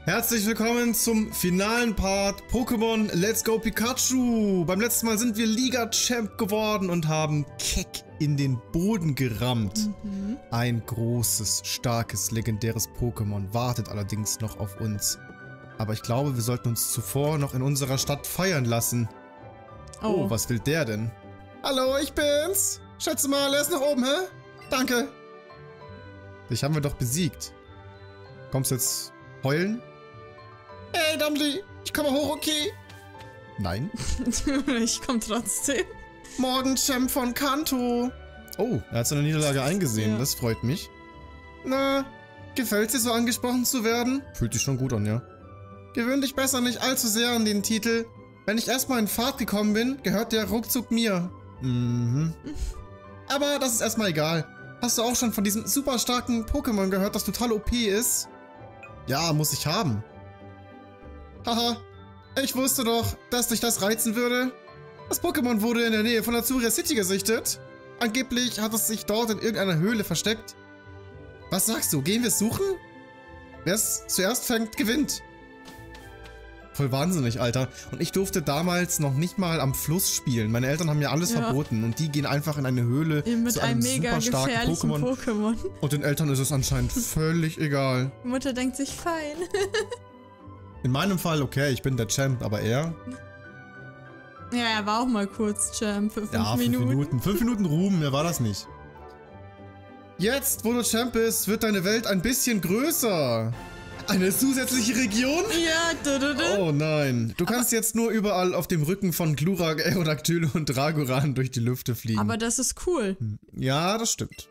Herzlich willkommen zum finalen Part Pokémon Let's Go Pikachu. Beim letzten Mal sind wir Liga-Champ geworden und haben keck in den Boden gerammt. Ein großes, starkes, legendäres Pokémon wartet allerdings noch auf uns. Aber ich glaube, wir sollten uns zuvor noch in unserer Stadt feiern lassen. Oh, was will der denn? Hallo, ich bin's. Schätze mal, er ist noch oben, hä? Danke. Dich haben wir doch besiegt. Kommst du jetzt heulen? Hey, Dumbly, ich komme hoch, okay? Nein. Ich komme trotzdem. Morgen Champ von Kanto. Oh, er hat seine Niederlage eingesehen, Ja. das freut mich. Na, gefällt's dir so angesprochen zu werden? Fühlt sich schon gut an, ja. Gewöhn dich besser nicht allzu sehr an den Titel. Wenn ich erstmal in Fahrt gekommen bin, gehört der ruckzuck mir. Aber das ist erstmal egal. Hast du auch schon von diesem super starken Pokémon gehört, das total OP ist? Ja, muss ich haben. Haha, ich wusste doch, dass dich das reizen würde. Das Pokémon wurde in der Nähe von Azuria City gesichtet. Angeblich hat es sich dort in irgendeiner Höhle versteckt. Was sagst du, gehen wir es suchen? Wer es zuerst fängt, gewinnt. Voll wahnsinnig, Alter. Und ich durfte damals noch nicht mal am Fluss spielen. Meine Eltern haben mir alles verboten und die gehen einfach in eine Höhle Mit zu einem einem mega super starken gefährlichen Pokémon. Und den Eltern ist es anscheinend völlig egal. Die Mutter denkt sich, fein. In meinem Fall, okay, ich bin der Champ, aber er? Ja, er war auch mal kurz Champ für 5 Ja, 5 Minuten. Minuten. 5 Minuten Ruhm, mehr war das nicht. Jetzt, wo du Champ bist, wird deine Welt ein bisschen größer. Eine zusätzliche Region? Ja, Oh nein. Du kannst jetzt nur überall auf dem Rücken von Glurak, Aerodactyl und Dragoran durch die Lüfte fliegen. Aber das ist cool. Ja, das stimmt.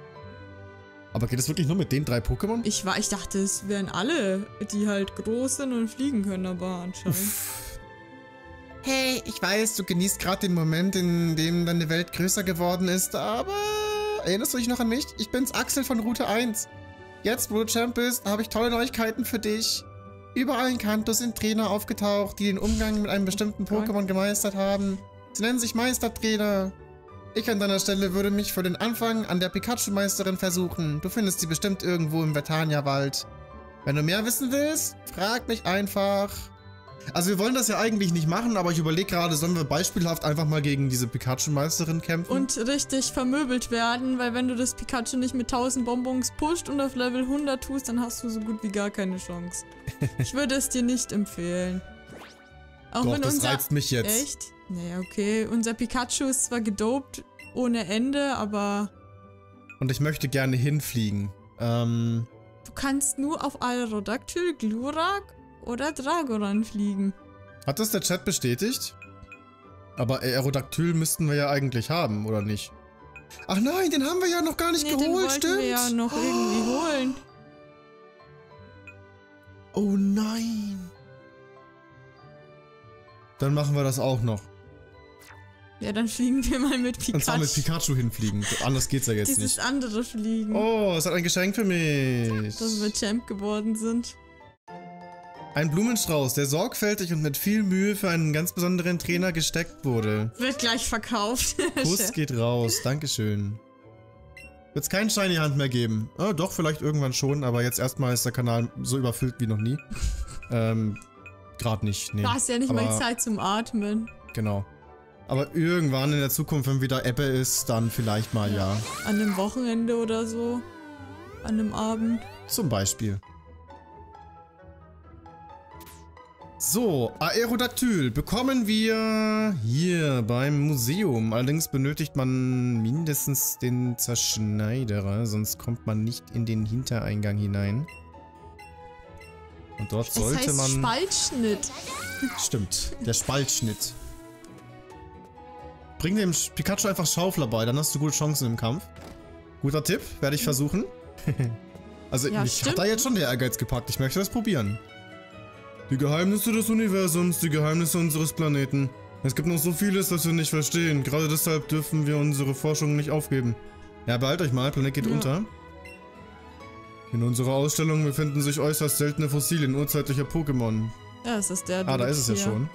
Aber geht es wirklich nur mit den 3 Pokémon? Ich dachte, es wären alle, die halt groß sind und fliegen können, aber anscheinend. Hey, ich weiß, du genießt gerade den Moment, in dem deine Welt größer geworden ist, aber erinnerst du dich noch an mich? Ich bin's, Axel von Route 1. Jetzt, wo du Champ bist, habe ich tolle Neuigkeiten für dich. Überall in Kanto sind Trainer aufgetaucht, die den Umgang mit einem bestimmten Pokémon gemeistert haben. Sie nennen sich Meistertrainer. Ich an deiner Stelle würde mich für den Anfang an der Pikachu-Meisterin versuchen. Du findest sie bestimmt irgendwo im Vertania-Wald. Wenn du mehr wissen willst, frag mich einfach. Also wir wollen das ja eigentlich nicht machen, aber ich überlege gerade, sollen wir beispielhaft einfach mal gegen diese Pikachu-Meisterin kämpfen? Und richtig vermöbelt werden, weil wenn du das Pikachu nicht mit 1000 Bonbons pusht und auf Level 100 tust, dann hast du so gut wie gar keine Chance. Ich würde es dir nicht empfehlen. Auch Doch, wenn das reizt mich jetzt. Echt? Naja, okay. Unser Pikachu ist zwar gedopt ohne Ende, aber... Und ich möchte gerne hinfliegen. Du kannst nur auf Aerodactyl, Glurak oder Dragoran fliegen. Hat das der Chat bestätigt? Aber Aerodactyl müssten wir ja eigentlich haben, oder nicht? Ach nein, den haben wir ja noch gar nicht geholt, den wollten stimmt? wir ja noch irgendwie holen. Oh nein. Dann machen wir das auch noch. Ja, dann fliegen wir mal mit Pikachu. Und zwar mit Pikachu hinfliegen. Anders geht's ja jetzt Dieses nicht. andere Fliegen. Oh, es hat ein Geschenk für mich. Dass wir Champ geworden sind. Ein Blumenstrauß, der sorgfältig und mit viel Mühe für einen ganz besonderen Trainer gesteckt wurde. Wird gleich verkauft. Kuss geht raus, dankeschön. Wird's keinen Shiny Hand mehr geben? Oh, doch, vielleicht irgendwann schon, aber jetzt erstmal ist der Kanal so überfüllt wie noch nie. Gerade nicht, nee. Du hast ja nicht mal Zeit zum Atmen. Genau. Aber irgendwann in der Zukunft, wenn wieder Ebbe ist, dann vielleicht mal ja. An einem Wochenende oder so. An einem Abend. Zum Beispiel. So, Aerodactyl bekommen wir hier beim Museum. Allerdings benötigt man mindestens den Zerschneiderer, sonst kommt man nicht in den Hintereingang hinein. Und dort sollte das heißt man... Spaltschnitt. Stimmt, der Spaltschnitt. Bring dem Pikachu einfach Schaufler bei, dann hast du gute Chancen im Kampf. Guter Tipp, werde ich versuchen. Also Ja, mich hat da jetzt schon der Ehrgeiz gepackt, ich möchte das probieren. Die Geheimnisse des Universums, die Geheimnisse unseres Planeten. Es gibt noch so vieles, das wir nicht verstehen. Gerade deshalb dürfen wir unsere Forschung nicht aufgeben. Ja, behalt euch mal, Planet geht unter. In unserer Ausstellung befinden sich äußerst seltene Fossilien urzeitlicher Pokémon. Ja, es ist der. Ah, da ist es ja schon.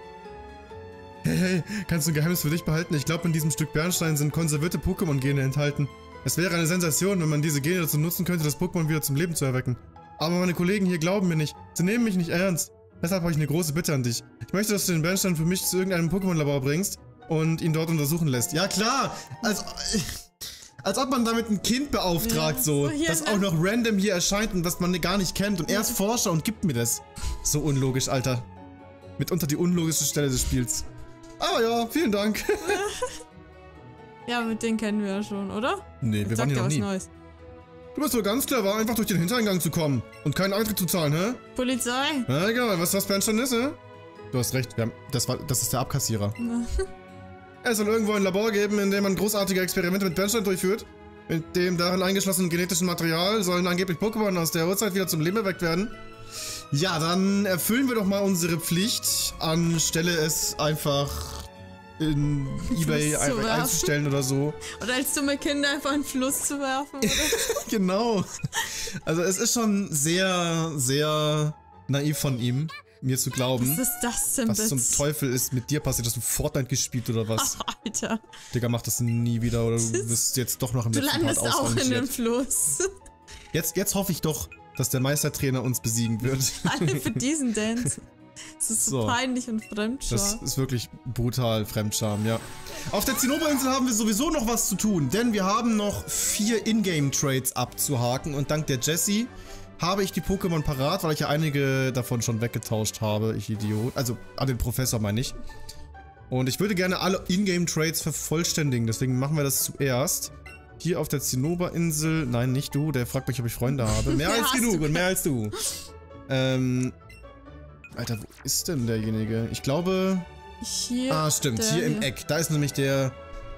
Hey, kannst du ein Geheimnis für dich behalten? Ich glaube, in diesem Stück Bernstein sind konservierte Pokémon-Gene enthalten. Es wäre eine Sensation, wenn man diese Gene dazu nutzen könnte, das Pokémon wieder zum Leben zu erwecken. Aber meine Kollegen hier glauben mir nicht. Sie nehmen mich nicht ernst. Deshalb habe ich eine große Bitte an dich. Ich möchte, dass du den Bernstein für mich zu irgendeinem Pokémon-Labor bringst und ihn dort untersuchen lässt. Ja klar, als ob man damit ein Kind beauftragt, ja, so, das auch noch random hier erscheint und das man gar nicht kennt. Und er ist Forscher und gibt mir das. So unlogisch, Alter. Mitunter die unlogischste Stelle des Spiels. Aber ja, vielen Dank. Ja, mit denen kennen wir ja schon, oder? Nee, wir waren hier noch nie. Neues. Du bist so ganz clever, einfach durch den Hintereingang zu kommen und keinen Eintritt zu zahlen, hä? Polizei. Ja, egal, was das Bernstein ist, hä? Du hast recht, das ist der Abkassierer. Es soll irgendwo ein Labor geben, in dem man großartige Experimente mit Bernstein durchführt. Mit dem darin eingeschlossenen genetischen Material sollen angeblich Pokémon aus der Urzeit wieder zum Leben erweckt werden. Ja, dann erfüllen wir doch mal unsere Pflicht, anstelle es einfach in eBay einzustellen oder so. Oder als dumme Kinder einfach in den Fluss zu werfen, oder? Genau. Also es ist schon sehr, sehr naiv von ihm, mir zu glauben. Was ist das denn bitte? Was zum Teufel ist mit dir passiert? Hast du Fortnite gespielt oder was? Ach, Alter. Digga, mach das nie wieder oder du wirst jetzt doch noch im letzten Part ausrangiert. Du landest auch in den Fluss. Jetzt hoffe ich doch, dass der Meistertrainer uns besiegen wird. Alle für diesen Dance. Das ist so peinlich und Fremdscham. Das ist wirklich brutal Fremdscham, ja. Auf der Zinnoberinsel haben wir sowieso noch was zu tun, denn wir haben noch 4 Ingame-Trades abzuhaken und dank der Jessie habe ich die Pokémon parat, weil ich ja einige davon schon weggetauscht habe, ich Idiot. Also an den Professor meine ich. Und ich würde gerne alle Ingame-Trades vervollständigen, deswegen machen wir das zuerst. Hier auf der Zinnoberinsel, nein, nicht du, der fragt mich, ob ich Freunde habe. Mehr als genug und mehr als du. Alter, wo ist denn derjenige? Ich glaube... Hier. Ah, stimmt, hier im Eck. Da ist nämlich der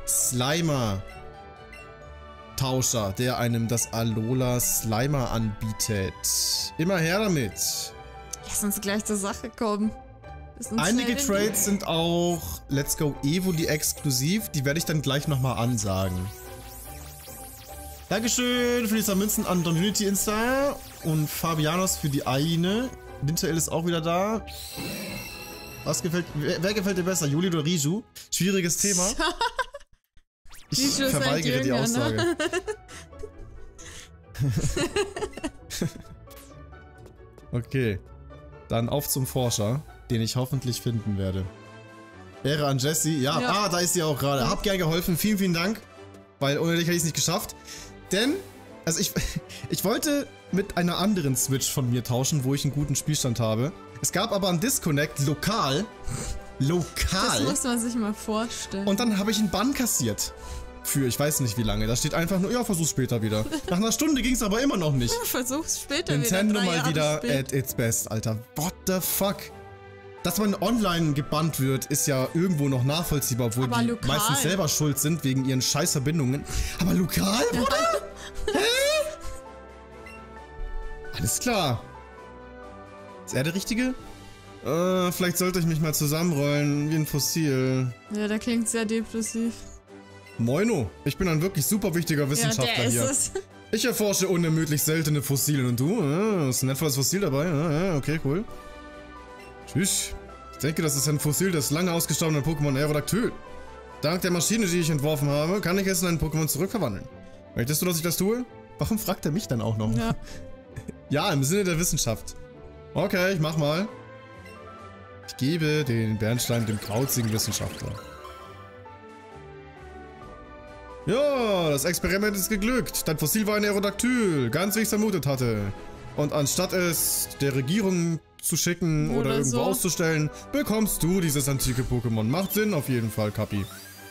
Slimer-Tauscher, der einem das Alola Slimer anbietet. Immer her damit. Lass uns gleich zur Sache kommen. Einige Trades sind auch Let's Go Evoli exklusiv. Die werde ich dann gleich nochmal ansagen. Dankeschön für die Münzen an Community Insta und Fabianos für die eine. Winterell ist auch wieder da. Wer gefällt dir besser, Juli oder Riju? Schwieriges Thema. Ich verweigere die Aussage. Ne? Okay. Dann auf zum Forscher, den ich hoffentlich finden werde. Ehre an Jessie. Ja, da ist sie auch gerade. Hab gern geholfen. Vielen, vielen Dank. Weil ohne dich hätte ich es nicht geschafft. Denn, also ich wollte mit einer anderen Switch von mir tauschen, wo ich einen guten Spielstand habe. Es gab aber einen Disconnect lokal. Das muss man sich mal vorstellen. Und dann habe ich einen Bann kassiert. Für ich weiß nicht wie lange. Da steht einfach nur, ja, versuch's später wieder. Nach einer Stunde ging es aber immer noch nicht. Ja, versuch's später Nintendo wieder. mal wieder at its best, Alter. What the fuck? Dass man online gebannt wird, ist ja irgendwo noch nachvollziehbar, obwohl die meistens selber schuld sind wegen ihren scheiß Verbindungen. Aber lokal, Bruder? Hä? Alles klar. Ist er der Richtige? Vielleicht sollte ich mich mal zusammenrollen, wie ein Fossil. Ja, der klingt sehr depressiv. Moino, ich bin ein wirklich super wichtiger Wissenschaftler hier. Ich erforsche unermüdlich seltene Fossilien und du? Ist ein wertvolles Fossil dabei? Okay, cool. Tschüss. Ich denke, das ist ein Fossil des lange ausgestorbenen Pokémon Aerodactyl. Dank der Maschine, die ich entworfen habe, kann ich es in ein Pokémon zurückverwandeln. Möchtest du, dass ich das tue? Warum fragt er mich dann auch noch? Ja. Ja, im Sinne der Wissenschaft. Okay, ich mach mal. Ich gebe den Bernstein dem krauzigen Wissenschaftler. Ja, das Experiment ist geglückt. Dein Fossil war ein Aerodactyl, ganz wie ich es vermutet hatte. Und anstatt es der Regierung zu schicken oder irgendwo auszustellen, bekommst du dieses antike Pokémon. Macht Sinn auf jeden Fall, Kapi.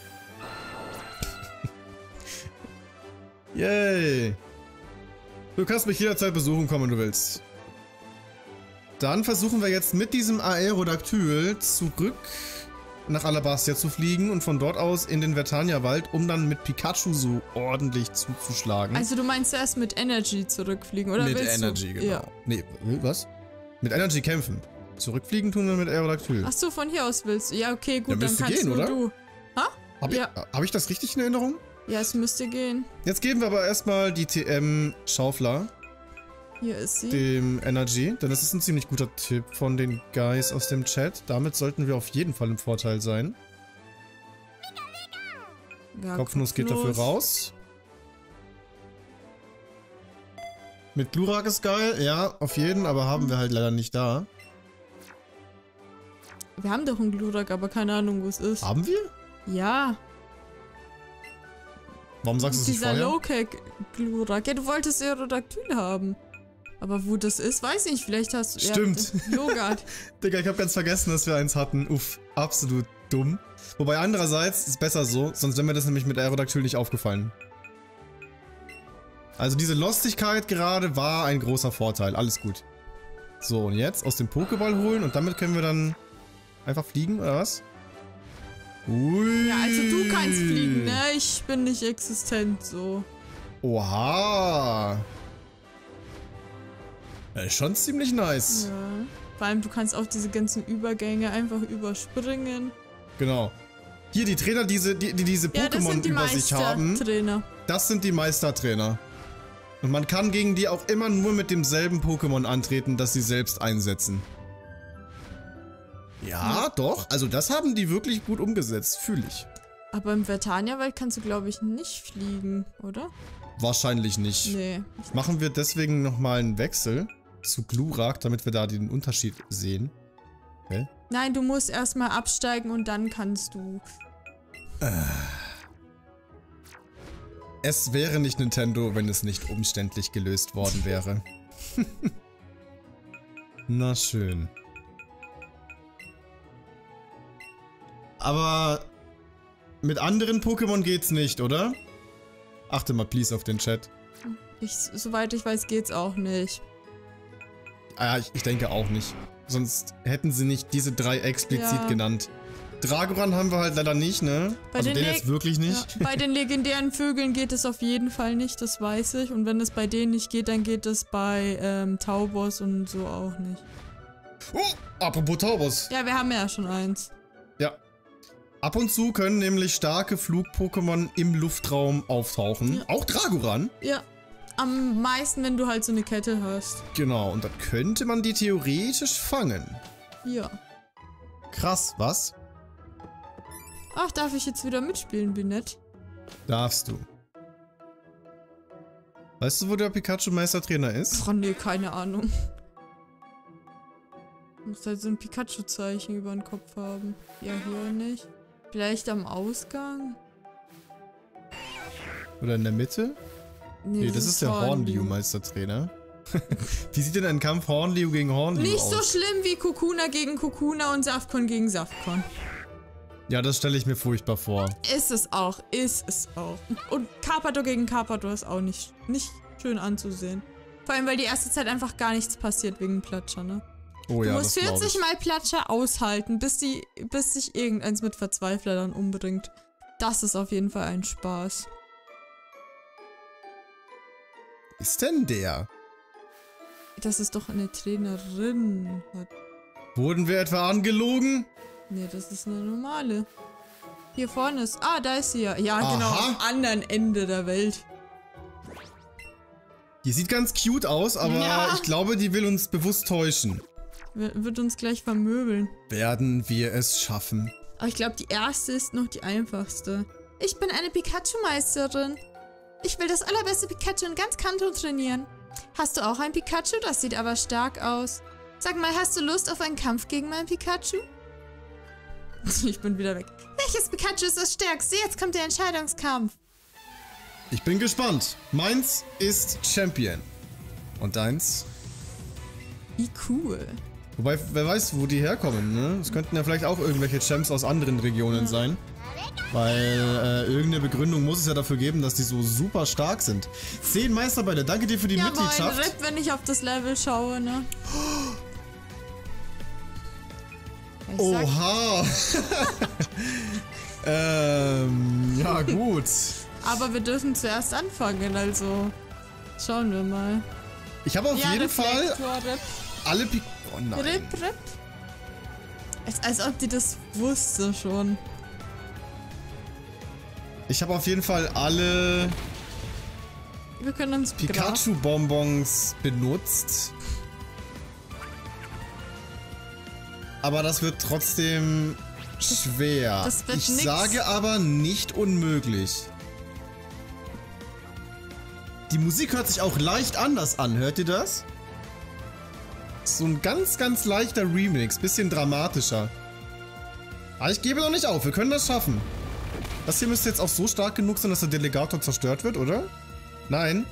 Yay. Du kannst mich jederzeit besuchen kommen, wenn du willst. Dann versuchen wir jetzt mit diesem Aerodactyl zurück nach Alabastia zu fliegen und von dort aus in den Vertania-Wald, um dann mit Pikachu so ordentlich zuzuschlagen. Also du meinst erst mit Energy zurückfliegen, oder? Mit Energy, genau. Ja. Nee, was? Mit Energy kämpfen. Zurückfliegen tun wir mit Aerodactyl. Ach so, von hier aus willst du. Ja, okay, gut, dann kannst gehen, nur oder? Du. Ha? Hab ich das richtig in Erinnerung? Ja, es müsste gehen. Jetzt geben wir aber erstmal die TM-Schaufler. Hier ist sie. Dem Energy, denn das ist ein ziemlich guter Tipp von den Guys aus dem Chat. Damit sollten wir auf jeden Fall im Vorteil sein. Ja, Kopfnuss geht dafür raus. Mit Glurak ist geil, ja, auf jeden, aber haben wir halt leider nicht da. Wir haben doch einen Glurak, aber keine Ahnung, wo es ist. Haben wir? Ja. Warum sagst du es nicht Dieser vorher? Low-Cack-Glurak. Ja, du wolltest Aerodactyl haben. Aber wo das ist, weiß ich nicht. Vielleicht hast du... Stimmt. Ja, Logart. Digga, ich hab ganz vergessen, dass wir eins hatten. Uff, absolut dumm. Wobei andererseits ist besser so, sonst wäre mir das nämlich mit Aerodactyl nicht aufgefallen. Also diese Lostigkeit gerade war ein großer Vorteil. Alles gut. So, und jetzt aus dem Pokéball holen und damit können wir dann einfach fliegen, oder was? Ui. Ja, also du kannst fliegen, ne? Ich bin nicht existent, so. Oha. Das ist schon ziemlich nice. Ja. Vor allem, du kannst auch diese ganzen Übergänge einfach überspringen. Genau. Hier, die Trainer, die diese Pokémon über sich haben, Trainer. das sind die Meistertrainer. Und man kann gegen die auch immer nur mit demselben Pokémon antreten, das sie selbst einsetzen. Ja, doch. Also das haben die wirklich gut umgesetzt, fühle ich. Aber im Vertania-Wald kannst du, glaube ich, nicht fliegen, oder? Wahrscheinlich nicht. Nee. Machen wir deswegen nochmal einen Wechsel zu Glurak, damit wir da den Unterschied sehen. Okay. Nein, du musst erstmal absteigen und dann kannst du... Es wäre nicht Nintendo, wenn es nicht umständlich gelöst worden wäre. Na schön. Aber mit anderen Pokémon geht's nicht, oder? Achte mal please auf den Chat. Soweit ich weiß, geht's auch nicht. Ah, ich denke auch nicht. Sonst hätten sie nicht diese 3 explizit genannt. Dragoran haben wir halt leider nicht, ne? Also den jetzt wirklich nicht. Ja, bei den legendären Vögeln geht es auf jeden Fall nicht, das weiß ich. Und wenn es bei denen nicht geht, dann geht es bei Taubos und so auch nicht. Oh, apropos Taubos. Ja, wir haben ja schon eins. Ja. Ab und zu können nämlich starke Flug-Pokémon im Luftraum auftauchen. Ja. Auch Dragoran. Ja. Am meisten, wenn du halt so eine Kette hast. Genau, und dann könnte man die theoretisch fangen. Ja. Krass, was? Ach, darf ich jetzt wieder mitspielen, wie nett. Darfst du. Weißt du, wo der Pikachu-Meistertrainer ist? Ach nee, keine Ahnung. Du musst halt so ein Pikachu-Zeichen über den Kopf haben. Ja, hier nicht. Vielleicht am Ausgang? Oder in der Mitte? Nee, das ist der Hornliu-Meistertrainer. Wie sieht denn ein Kampf Hornliu gegen Hornliu Nicht aus? so schlimm wie Kokuna gegen Kokuna und Safkon gegen Safkon. Ja, das stelle ich mir furchtbar vor. Ist es auch, ist es auch. Und Carpador gegen Carpador ist auch nicht schön anzusehen. Vor allem, weil die erste Zeit einfach gar nichts passiert wegen Platscher, ne? Oh ja, du musst das 40 Mal Platscher aushalten, bis sich irgendeins mit Verzweifler dann umbringt. Das ist auf jeden Fall ein Spaß. Ist denn der? Das ist doch eine Trainerin. Wurden wir etwa angelogen? Nee, das ist eine normale. Hier vorne ist... Ah, da ist sie ja. Ja, genau, Aha. am anderen Ende der Welt. Die sieht ganz cute aus, aber Ja. ich glaube, die will uns bewusst täuschen. Wird uns gleich vermöbeln. Werden wir es schaffen? Aber ich glaube, die erste ist noch die einfachste. Ich bin eine Pikachu-Meisterin. Ich will das allerbeste Pikachu in ganz Kanto trainieren. Hast du auch ein Pikachu? Das sieht aber stark aus. Sag mal, hast du Lust auf einen Kampf gegen mein Pikachu? Ich bin wieder weg. Welches Pikachu ist das stärkste? Jetzt kommt der Entscheidungskampf. Ich bin gespannt. Meins ist Champion. Und deins? Wie cool. Wobei, wer weiß, wo die herkommen, ne? Es könnten ja vielleicht auch irgendwelche Champs aus anderen Regionen sein. Weil irgendeine Begründung muss es ja dafür geben, dass die so super stark sind. 10 Meisterbälle, danke dir für die Mitgliedschaft. Ja, RIP, wenn ich auf das Level schaue, ne? Oha! Ja gut. Aber wir dürfen zuerst anfangen, also schauen wir mal. Ich habe auf jeden Fall RIP. alle Oh nein. RIP. Als ob die das wusste schon. Ich habe auf jeden Fall alle Wir können uns Pikachu-Bonbons benutzt. Aber das wird trotzdem schwer. Das wird ich nix. sage aber nicht unmöglich. Die Musik hört sich auch leicht anders an. Hört ihr das? So ein ganz, ganz leichter Remix. Bisschen dramatischer. Aber ich gebe noch nicht auf. Wir können das schaffen. Das hier müsste jetzt auch so stark genug sein, dass der Delegator zerstört wird, oder? Nein.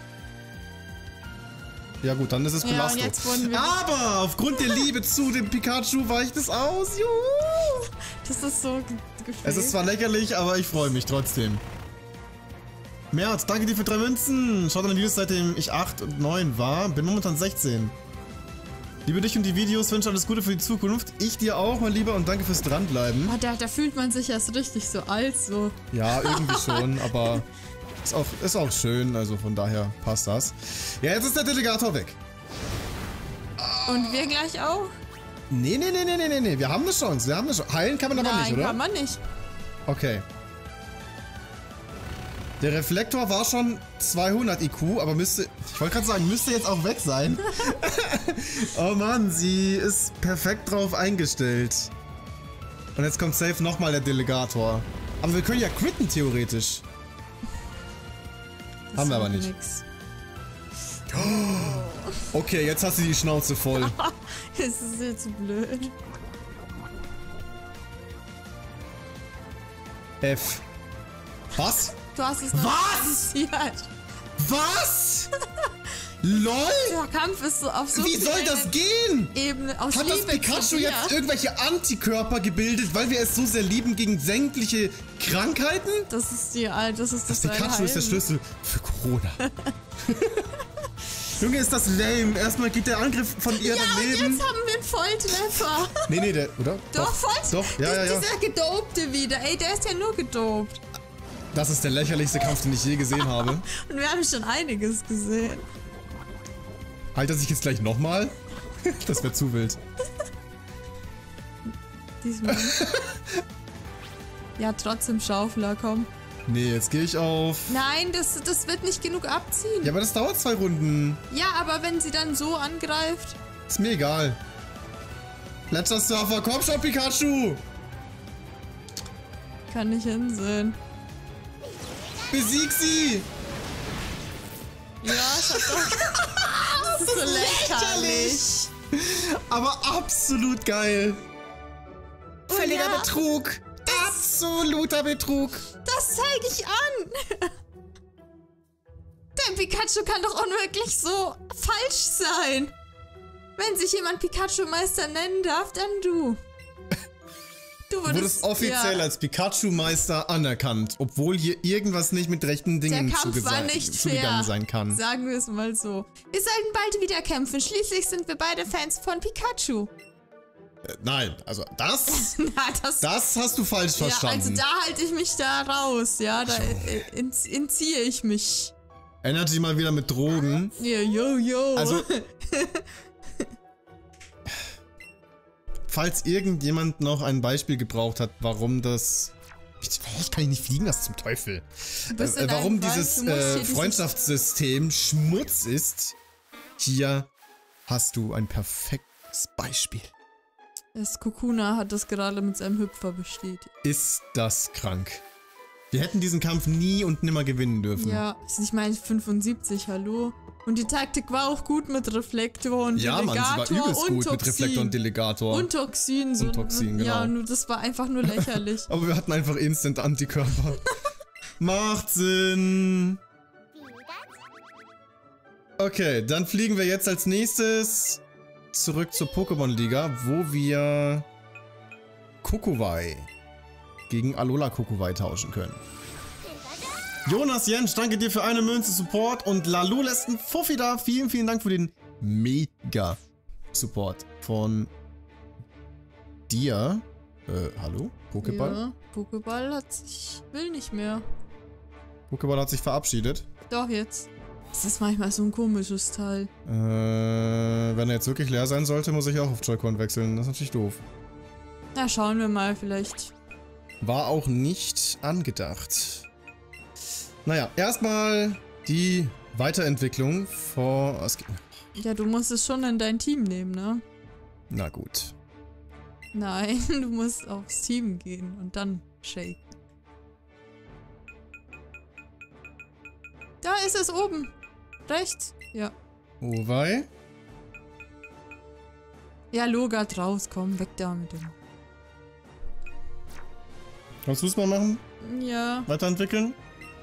Ja gut, dann ist es Belastung. Und jetzt wurden wir Aber aufgrund der Liebe zu dem Pikachu weicht es aus. Juhu! Das ist so gefällt. Es ist zwar lächerlich, aber ich freue mich trotzdem. Merz, danke dir für 3 Münzen. Schaut an die Videos, seitdem ich 8 und 9 war. Bin momentan 16. Liebe dich und die Videos, wünsche alles Gute für die Zukunft. Ich dir auch, mein Lieber, und danke fürs Dranbleiben. Oh, da fühlt man sich erst richtig so alt, so. Ja, irgendwie schon, aber ist auch schön, also von daher passt das. Ja, jetzt ist der Delegator weg. Und wir gleich auch? Nee, wir haben eine Chance, Heilen kann man aber nicht, oder? Nein, kann man nicht. Okay. Der Reflektor war schon 200 IQ, aber müsste jetzt auch weg sein. Oh Mann, sie ist perfekt drauf eingestellt. Und jetzt kommt safe nochmal der Delegator. Aber wir können ja quitten, theoretisch. Das haben wir aber nicht. Nix. Okay, jetzt hast du die Schnauze voll. Das ist jetzt zu blöd. F. Was? Du hast es noch passiert. Was? LOL? Der Kampf ist so auf so Wie soll das gehen? Ebene aus Hat das Liebe Pikachu zu dir. jetzt irgendwelche Antikörper gebildet, weil wir es so sehr lieben gegen sämtliche Krankheiten? Das ist das Pikachu ist der Schlüssel für Corona. Junge, ist das lame. Erstmal geht der Angriff von ihr daneben. Ja, und jetzt haben wir einen Volltreffer. Nee, oder? Doch, Volltreffer. Doch, ja. Dieser Gedopte wieder. Ey, der ist ja nur gedopt. Das ist der lächerlichste Kampf, den ich je gesehen habe. Und wir haben schon einiges gesehen. Halt er sich jetzt gleich nochmal? Das wäre zu wild. Diesmal. Ja, trotzdem Schaufler, komm. Nee, jetzt gehe ich auf... Nein, das wird nicht genug abziehen. Ja, aber das dauert 2 Runden. Ja, aber wenn sie dann so angreift... Ist mir egal. Letzter Surfer, komm schon, Pikachu! Kann nicht hinsehen. Besieg sie! Ja, ich hab doch... Das ist so lächerlich. Aber absolut geil. Oh, Völliger ja. Betrug. Absoluter Betrug. Das zeige ich an. Der Pikachu kann doch unmöglich so falsch sein. Wenn sich jemand Pikachu-Meister nennen darf, dann du. Du wurdest offiziell als Pikachu-Meister anerkannt, obwohl hier irgendwas nicht mit rechten Dingen der Kampf war nicht fair, sein kann. Sagen wir es mal so. Wir sollten bald wieder kämpfen. Schließlich sind wir beide Fans von Pikachu. Nein, also das... Na, das hast du falsch verstanden. Also da halte ich mich da raus, ja. Da entziehe ich mich. Energy mal wieder mit Drogen. Ja, yo. Also... Falls irgendjemand noch ein Beispiel gebraucht hat, warum das... Ich kann nicht fliegen, das zum Teufel. Warum dieses Freundschaftssystem Schmutz ist, hier hast du ein perfektes Beispiel. Das Kokuna hat das gerade mit seinem Hüpfer bestätigt. Ist das krank. Wir hätten diesen Kampf nie und nimmer gewinnen dürfen. Ja, ich meine 75, hallo. Und die Taktik war auch gut mit Reflektor und ja, Delegator. Ja, Mann, sie war übelst gut Toxin. mit Reflektor und Delegator. Und Toxin. So, und Toxin, genau. Ja, nur das war einfach nur lächerlich. Aber wir hatten einfach Instant Antikörper. Macht Sinn. Okay, dann fliegen wir jetzt als nächstes zurück zur Pokémon-Liga, wo wir Kokowai gegen Alola Kokowai tauschen können. Jonas Jensch, danke dir für eine Münze Support und Lalu lässt einen Fuffi da. Vielen Dank für den mega Support von dir. Hallo? Pokéball? Ja, Pokéball will nicht mehr. Pokéball hat sich verabschiedet. Doch, jetzt. Das ist manchmal so ein komisches Teil. Wenn er jetzt wirklich leer sein sollte, muss ich auch auf Joy-Con wechseln. Das ist natürlich doof. Na, schauen wir mal vielleicht. War auch nicht angedacht. Naja, erstmal die Weiterentwicklung vor... Ja, du musst es schon in dein Team nehmen, ne? Na gut. Nein, du musst aufs Team gehen und dann shake. Da ist es oben. Rechts. Ja. Oh wei. Ja, Logat raus, komm, weg da mit dem. Kannst du es mal machen? Ja. Weiterentwickeln?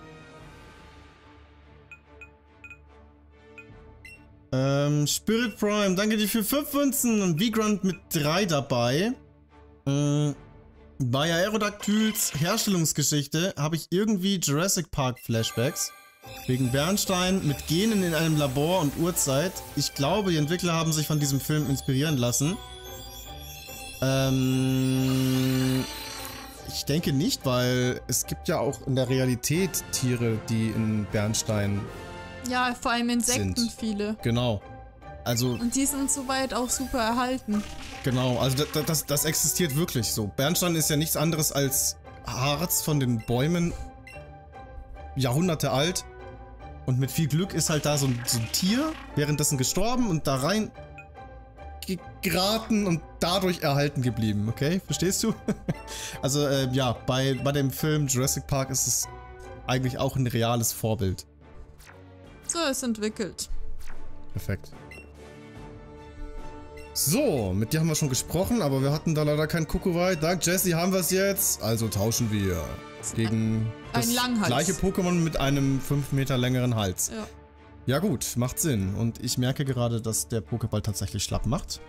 Spirit Prime, danke dir für 5 Münzen und V-Grunt mit 3 dabei. Bei Aerodactyls Herstellungsgeschichte habe ich irgendwie Jurassic Park Flashbacks. Wegen Bernstein mit Genen in einem Labor und Uhrzeit. Ich glaube, die Entwickler haben sich von diesem Film inspirieren lassen. Ich denke nicht, weil es gibt ja auch in der Realität Tiere, die in Bernstein Ja, vor allem Insekten sind. viele. Genau. Also, Und die sind soweit auch super erhalten. genau, also das existiert wirklich so. Bernstein ist ja nichts anderes als Harz von den Bäumen, Jahrhunderte alt. Und mit viel Glück ist halt da so ein Tier währenddessen gestorben und da rein geraten und dadurch erhalten geblieben, okay? Verstehst du? Also, ja, bei dem Film Jurassic Park ist es eigentlich auch ein reales Vorbild. So, ist entwickelt. Perfekt. So, mit dir haben wir schon gesprochen, aber wir hatten da leider kein Kukuwai. Dank Jessie haben wir es jetzt, also tauschen wir gegen das Langhals. gleiche Pokémon mit einem 5 Meter längeren Hals. Ja. Ja gut, macht Sinn. Und ich merke gerade, dass der Pokéball tatsächlich schlapp macht.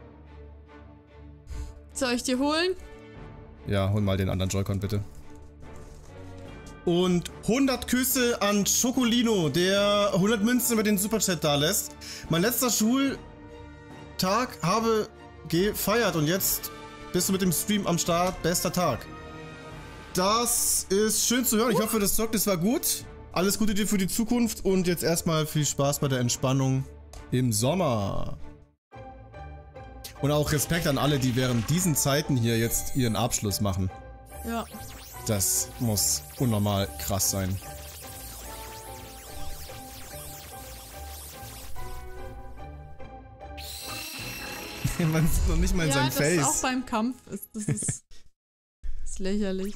Soll ich dir holen? Ja, hol mal den anderen Joy-Con bitte. Und 100 Küsse an Schokolino, der 100 Münzen über den Superchat da lässt. Mein letzter Schultag habe gefeiert und jetzt bist du mit dem Stream am Start. Bester Tag. Das ist schön zu hören. Ich hoffe, das Zeugnis war gut. Alles Gute dir für die Zukunft und jetzt erstmal viel Spaß bei der Entspannung im Sommer. Und auch Respekt an alle, die während diesen Zeiten hier jetzt ihren Abschluss machen. Ja. Das muss unnormal krass sein. Man sieht noch nicht mal in sein Face. Ja, das ist auch beim Kampf. Das ist lächerlich.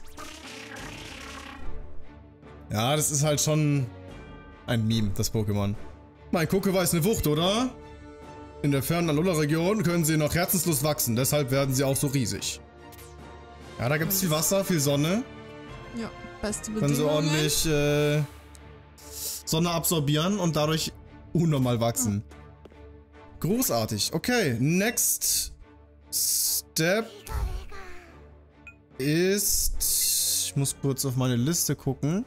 Ja, das ist halt schon ein Meme, das Pokémon. Mein Kukuwai ist eine Wucht, oder? In der fernen Alola-Region können sie noch herzenslos wachsen, deshalb werden sie auch so riesig. Ja, da gibt es viel Wasser, viel Sonne. Ja, beste Bedingungen. Können sie ordentlich Sonne absorbieren und dadurch unnormal wachsen. Großartig. Okay, next step ist... Ich muss kurz auf meine Liste gucken.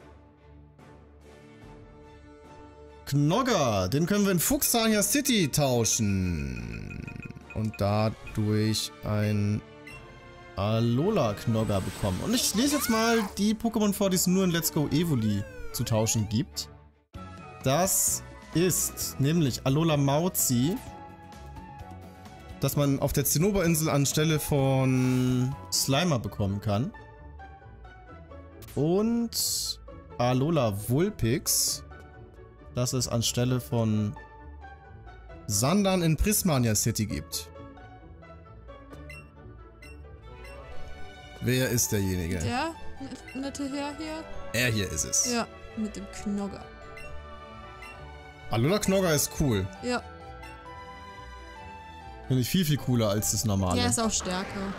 Knogger, den können wir in Fuchsania City tauschen. Und dadurch ein Alola-Knogger bekommen. Und ich lese jetzt mal die Pokémon vor, die es nur in Let's Go Evoli zu tauschen gibt. Das ist nämlich Alola Mauzi, das man auf der Zinnoberinsel anstelle von Slimer bekommen kann. Und Alola Vulpix, das es anstelle von Sandan in Prismania City gibt. Wer ist derjenige? Der nette Herr hier? Er hier ist es. Ja, mit dem Knogger. Alola Knogger ist cool. Ja. Finde ich viel, viel cooler als das normale. Der ist auch stärker.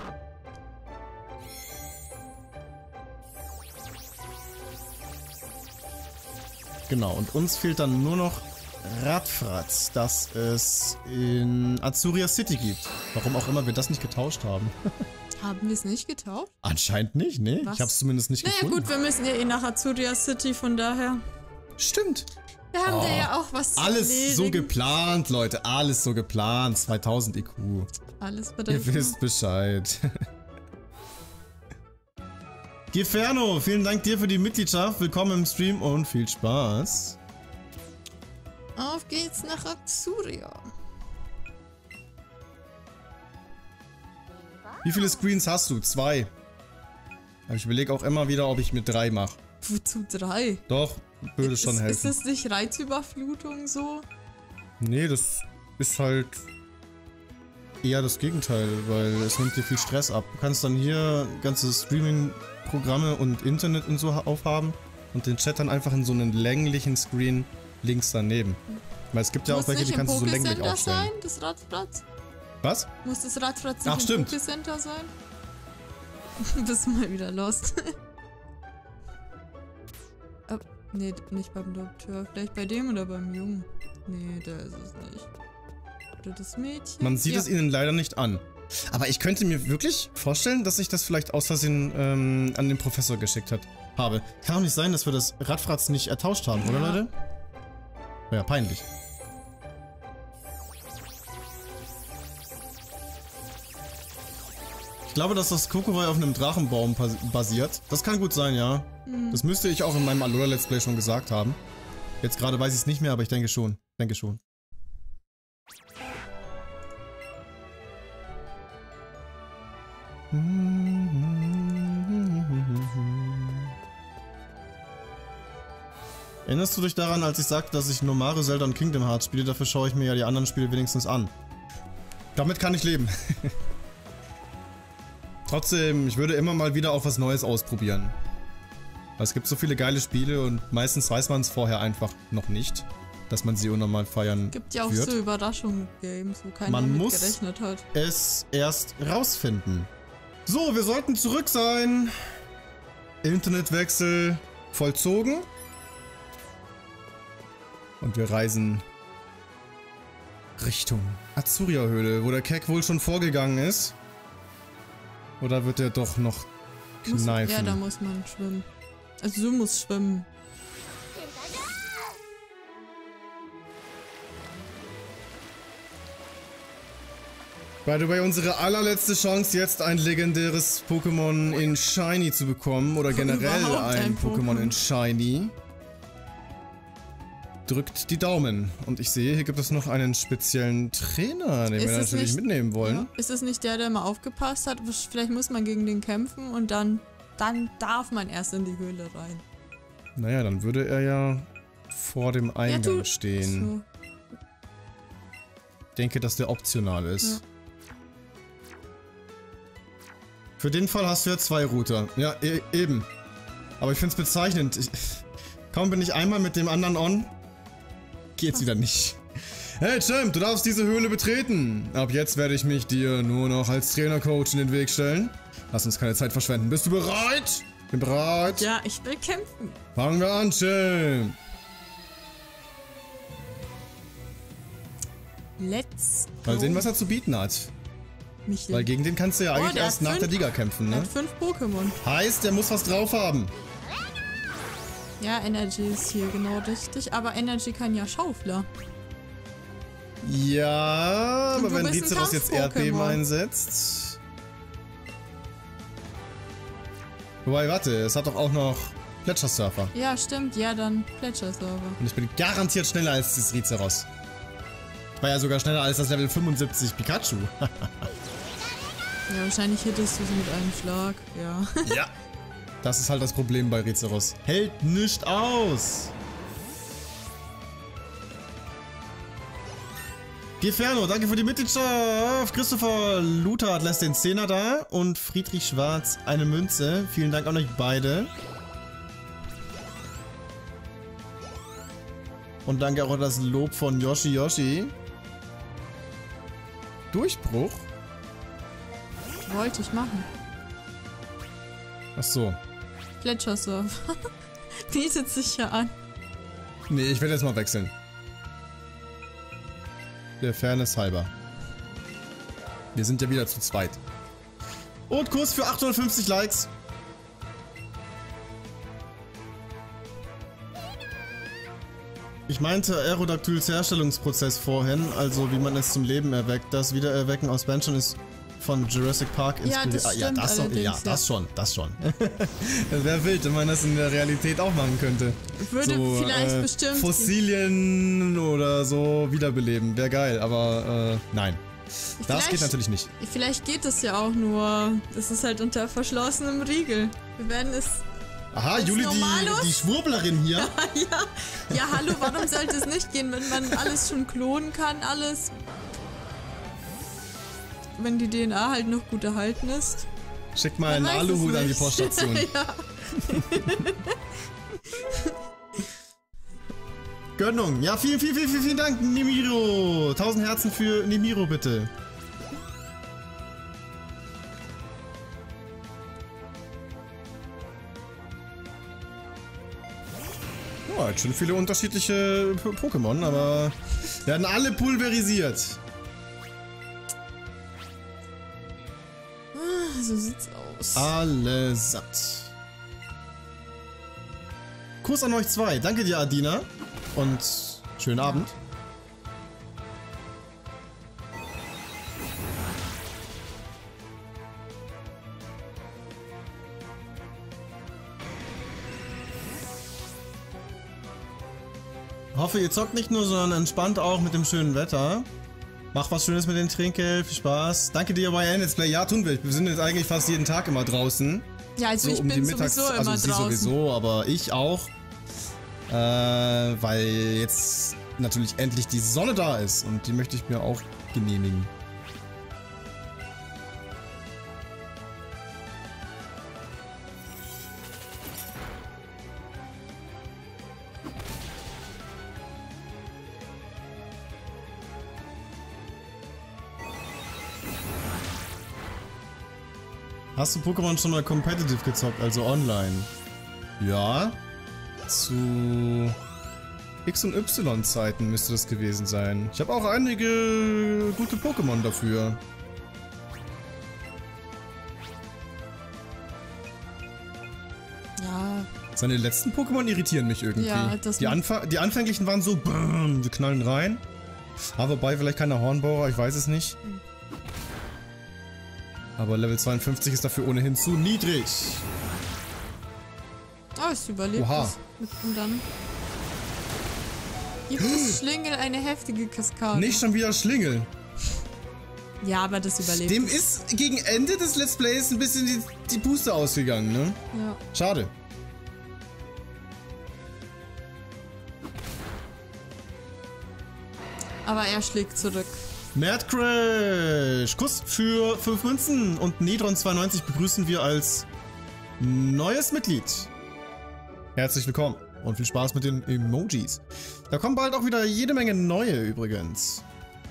Genau, und uns fehlt dann nur noch Radfratz, das es in Azuria City gibt. Warum auch immer wir das nicht getauscht haben. Haben wir es nicht getauscht? Anscheinend nicht, ne? Was? Ich habe es zumindest nicht gefunden. Naja gut, wir müssen ja eh nach Azuria City, von daher. Stimmt. Wir haben da ja auch was zu Alles erledigen. so geplant, Leute. Alles so geplant. 2000 IQ. Alles Ihr bedenken. wisst Bescheid. Geferno, vielen Dank dir für die Mitgliedschaft. Willkommen im Stream und viel Spaß. Auf geht's nach Azuria. Wie viele Screens hast du? 2. Aber ich überlege auch immer wieder, ob ich mir 3 mache. Wozu 3? Doch, würde schon helfen. Ist das nicht Reizüberflutung so? Nee, das ist halt eher das Gegenteil, weil es nimmt dir viel Stress ab. Du kannst dann hier ganze Streaming-Programme und Internet und so aufhaben und den Chat dann einfach in so einen länglichen Screen links daneben. Weil es gibt ja auch welche, die kannst du so länglich aufstellen. Sein, das Radfratz? Was? Muss das Radfratz nicht im Pokécenter sein? Bist du mal wieder lost. Oh, nee, nicht beim Doktor. Vielleicht bei dem oder beim Jungen. Nee, der ist es nicht. Oder das Mädchen? Man sieht es ihnen leider nicht an. Aber ich könnte mir wirklich vorstellen, dass ich das vielleicht aus Versehen an den Professor geschickt habe. Kann doch nicht sein, dass wir das Radfratz nicht ertauscht haben, oder Leute? Ja, peinlich. Ich glaube, dass das Kokowai auf einem Drachenbaum basiert. Das kann gut sein, ja. Das müsste ich auch in meinem Alola Let's Play schon gesagt haben. Jetzt gerade weiß ich es nicht mehr, aber ich denke schon. Erinnerst du dich daran, als ich sagte, dass ich nur Mario, Zelda und Kingdom Hearts spiele? Dafür schaue ich mir ja die anderen Spiele wenigstens an. Damit kann ich leben. Trotzdem, ich würde immer mal wieder auch was Neues ausprobieren. Weil es gibt so viele geile Spiele und meistens weiß man es vorher einfach noch nicht, dass man sie unnormal feiern Gibt ja auch wird. so Überraschungen-Games, wo keiner damit gerechnet hat. Man muss es erst rausfinden. So, wir sollten zurück sein. Internetwechsel vollzogen. Und wir reisen Richtung Azuria-Höhle, wo der Keck wohl schon vorgegangen ist. Oder wird er doch noch kneifen? Ja, da muss man schwimmen. Also du musst schwimmen. By the way, unsere allerletzte Chance, jetzt ein legendäres Pokémon in Shiny zu bekommen. Oder generell ein Pokémon in Shiny. Drückt die Daumen. Und ich sehe, hier gibt es noch einen speziellen Trainer, den wir natürlich mitnehmen wollen. Ja. Ist es nicht der, der mal aufgepasst hat? Vielleicht muss man gegen den kämpfen und dann darf man erst in die Höhle rein. Naja, dann würde er ja vor dem Eingang stehen. So. Ich denke, dass der optional ist. Ja. Für den Fall hast du ja 2 Router. Ja, eben. Aber ich finde es bezeichnend. Kaum bin ich einmal mit dem anderen on, geht's wieder nicht. Hey Champ, du darfst diese Höhle betreten. Ab jetzt werde ich mich dir nur noch als Trainercoach in den Weg stellen. Lass uns keine Zeit verschwenden. Bist du bereit? Bin bereit. Ja, ich will kämpfen. Fangen wir an, Champ. Let's go. Mal sehen, was er zu bieten hat. Weil gegen den kannst du ja eigentlich erst nach der Liga kämpfen, ne? Er hat 5 Pokémon. Heißt, der muss was drauf haben. Ja, Energy ist hier genau richtig. Aber Energy kann ja Schaufler. Ja, aber wenn Rizeros jetzt Erdbeben einsetzt... Wobei, warte, es hat doch auch noch Gletschersurfer. Ja, stimmt. Ja, dann Gletschersurfer. Und ich bin garantiert schneller als das Rizeros. Ich war ja sogar schneller als das Level 75 Pikachu. Ja, wahrscheinlich hittest du sie mit einem Schlag, ja. Ja. Das ist halt das Problem bei Rizeros. Hält nicht aus. Geferno, danke für die Mitgliedschaft. Christopher Luthard lässt den 10er da und Friedrich Schwarz eine Münze. Vielen Dank an euch beide. Und danke auch an das Lob von Yoshi. Durchbruch? Wollte ich machen. Ach so. Gletschersurf. Bietet sich ja an. Nee, ich werde jetzt mal wechseln. Der Fairness halber. Wir sind ja wieder zu zweit. Und Kurs für 850 Likes. Ich meinte Aerodactyls Herstellungsprozess vorhin, also wie man es zum Leben erweckt. Das Wiedererwecken aus Banshon ist von Jurassic Park inspiriert. Ja, das schon. Das wäre wild, wenn man das in der Realität auch machen könnte. Würde so, vielleicht bestimmt Fossilien oder so wiederbeleben. Wäre geil, aber nein. Das geht natürlich nicht. Vielleicht geht es ja auch nur. Das ist halt unter verschlossenem Riegel. Wir werden es... Aha, Juli, die Schwurblerin hier. Ja, hallo, warum sollte es nicht gehen, wenn man alles schon klonen kann, alles... Wenn die DNA halt noch gut erhalten ist. Schick mal einen Aluhut an die Poststation. Ja. Gönnung. Ja, vielen Dank, Nemiro. 1000 Herzen für Nemiro, bitte. Oh, hat schon viele unterschiedliche Pokémon, aber werden alle pulverisiert. So sieht's aus. Alle satt. Kuss an euch zwei. Danke dir, Adina. Und schönen Abend. Hoffe, ihr zockt nicht nur, sondern entspannt auch mit dem schönen Wetter. Mach was Schönes mit den Trinkel, viel Spaß. Danke dir, YN Let's Play. Ja, tun wir. Wir sind jetzt eigentlich fast jeden Tag immer draußen. Ja, also so ich bin sowieso immer draußen. Sie sowieso, aber ich auch. Weil jetzt natürlich endlich die Sonne da ist und die möchte ich mir auch genehmigen. Hast du Pokémon schon mal competitive gezockt, also online? Ja. Zu X- und Y-Zeiten müsste das gewesen sein. Ich habe auch einige gute Pokémon dafür. Ja. Seine letzten Pokémon irritieren mich irgendwie. Ja, die anfänglichen waren so, brrr, wir knallen rein. Aber wobei vielleicht keine Hornbohrer, ich weiß es nicht. Aber Level 52 ist dafür ohnehin zu niedrig. Oh, es überlebt es. Und dann gibt es Schlingel eine heftige Kaskade. Nicht schon wieder Schlingel. Ja, aber das überlebt. Dem ist gegen Ende des Let's Plays ein bisschen die Puste ausgegangen, ne? Ja. Schade. Aber er schlägt zurück. Mad Crash! Kuss für 5 Münzen und Nedron92 begrüßen wir als neues Mitglied. Herzlich willkommen und viel Spaß mit den Emojis. Da kommen bald auch wieder jede Menge neue übrigens.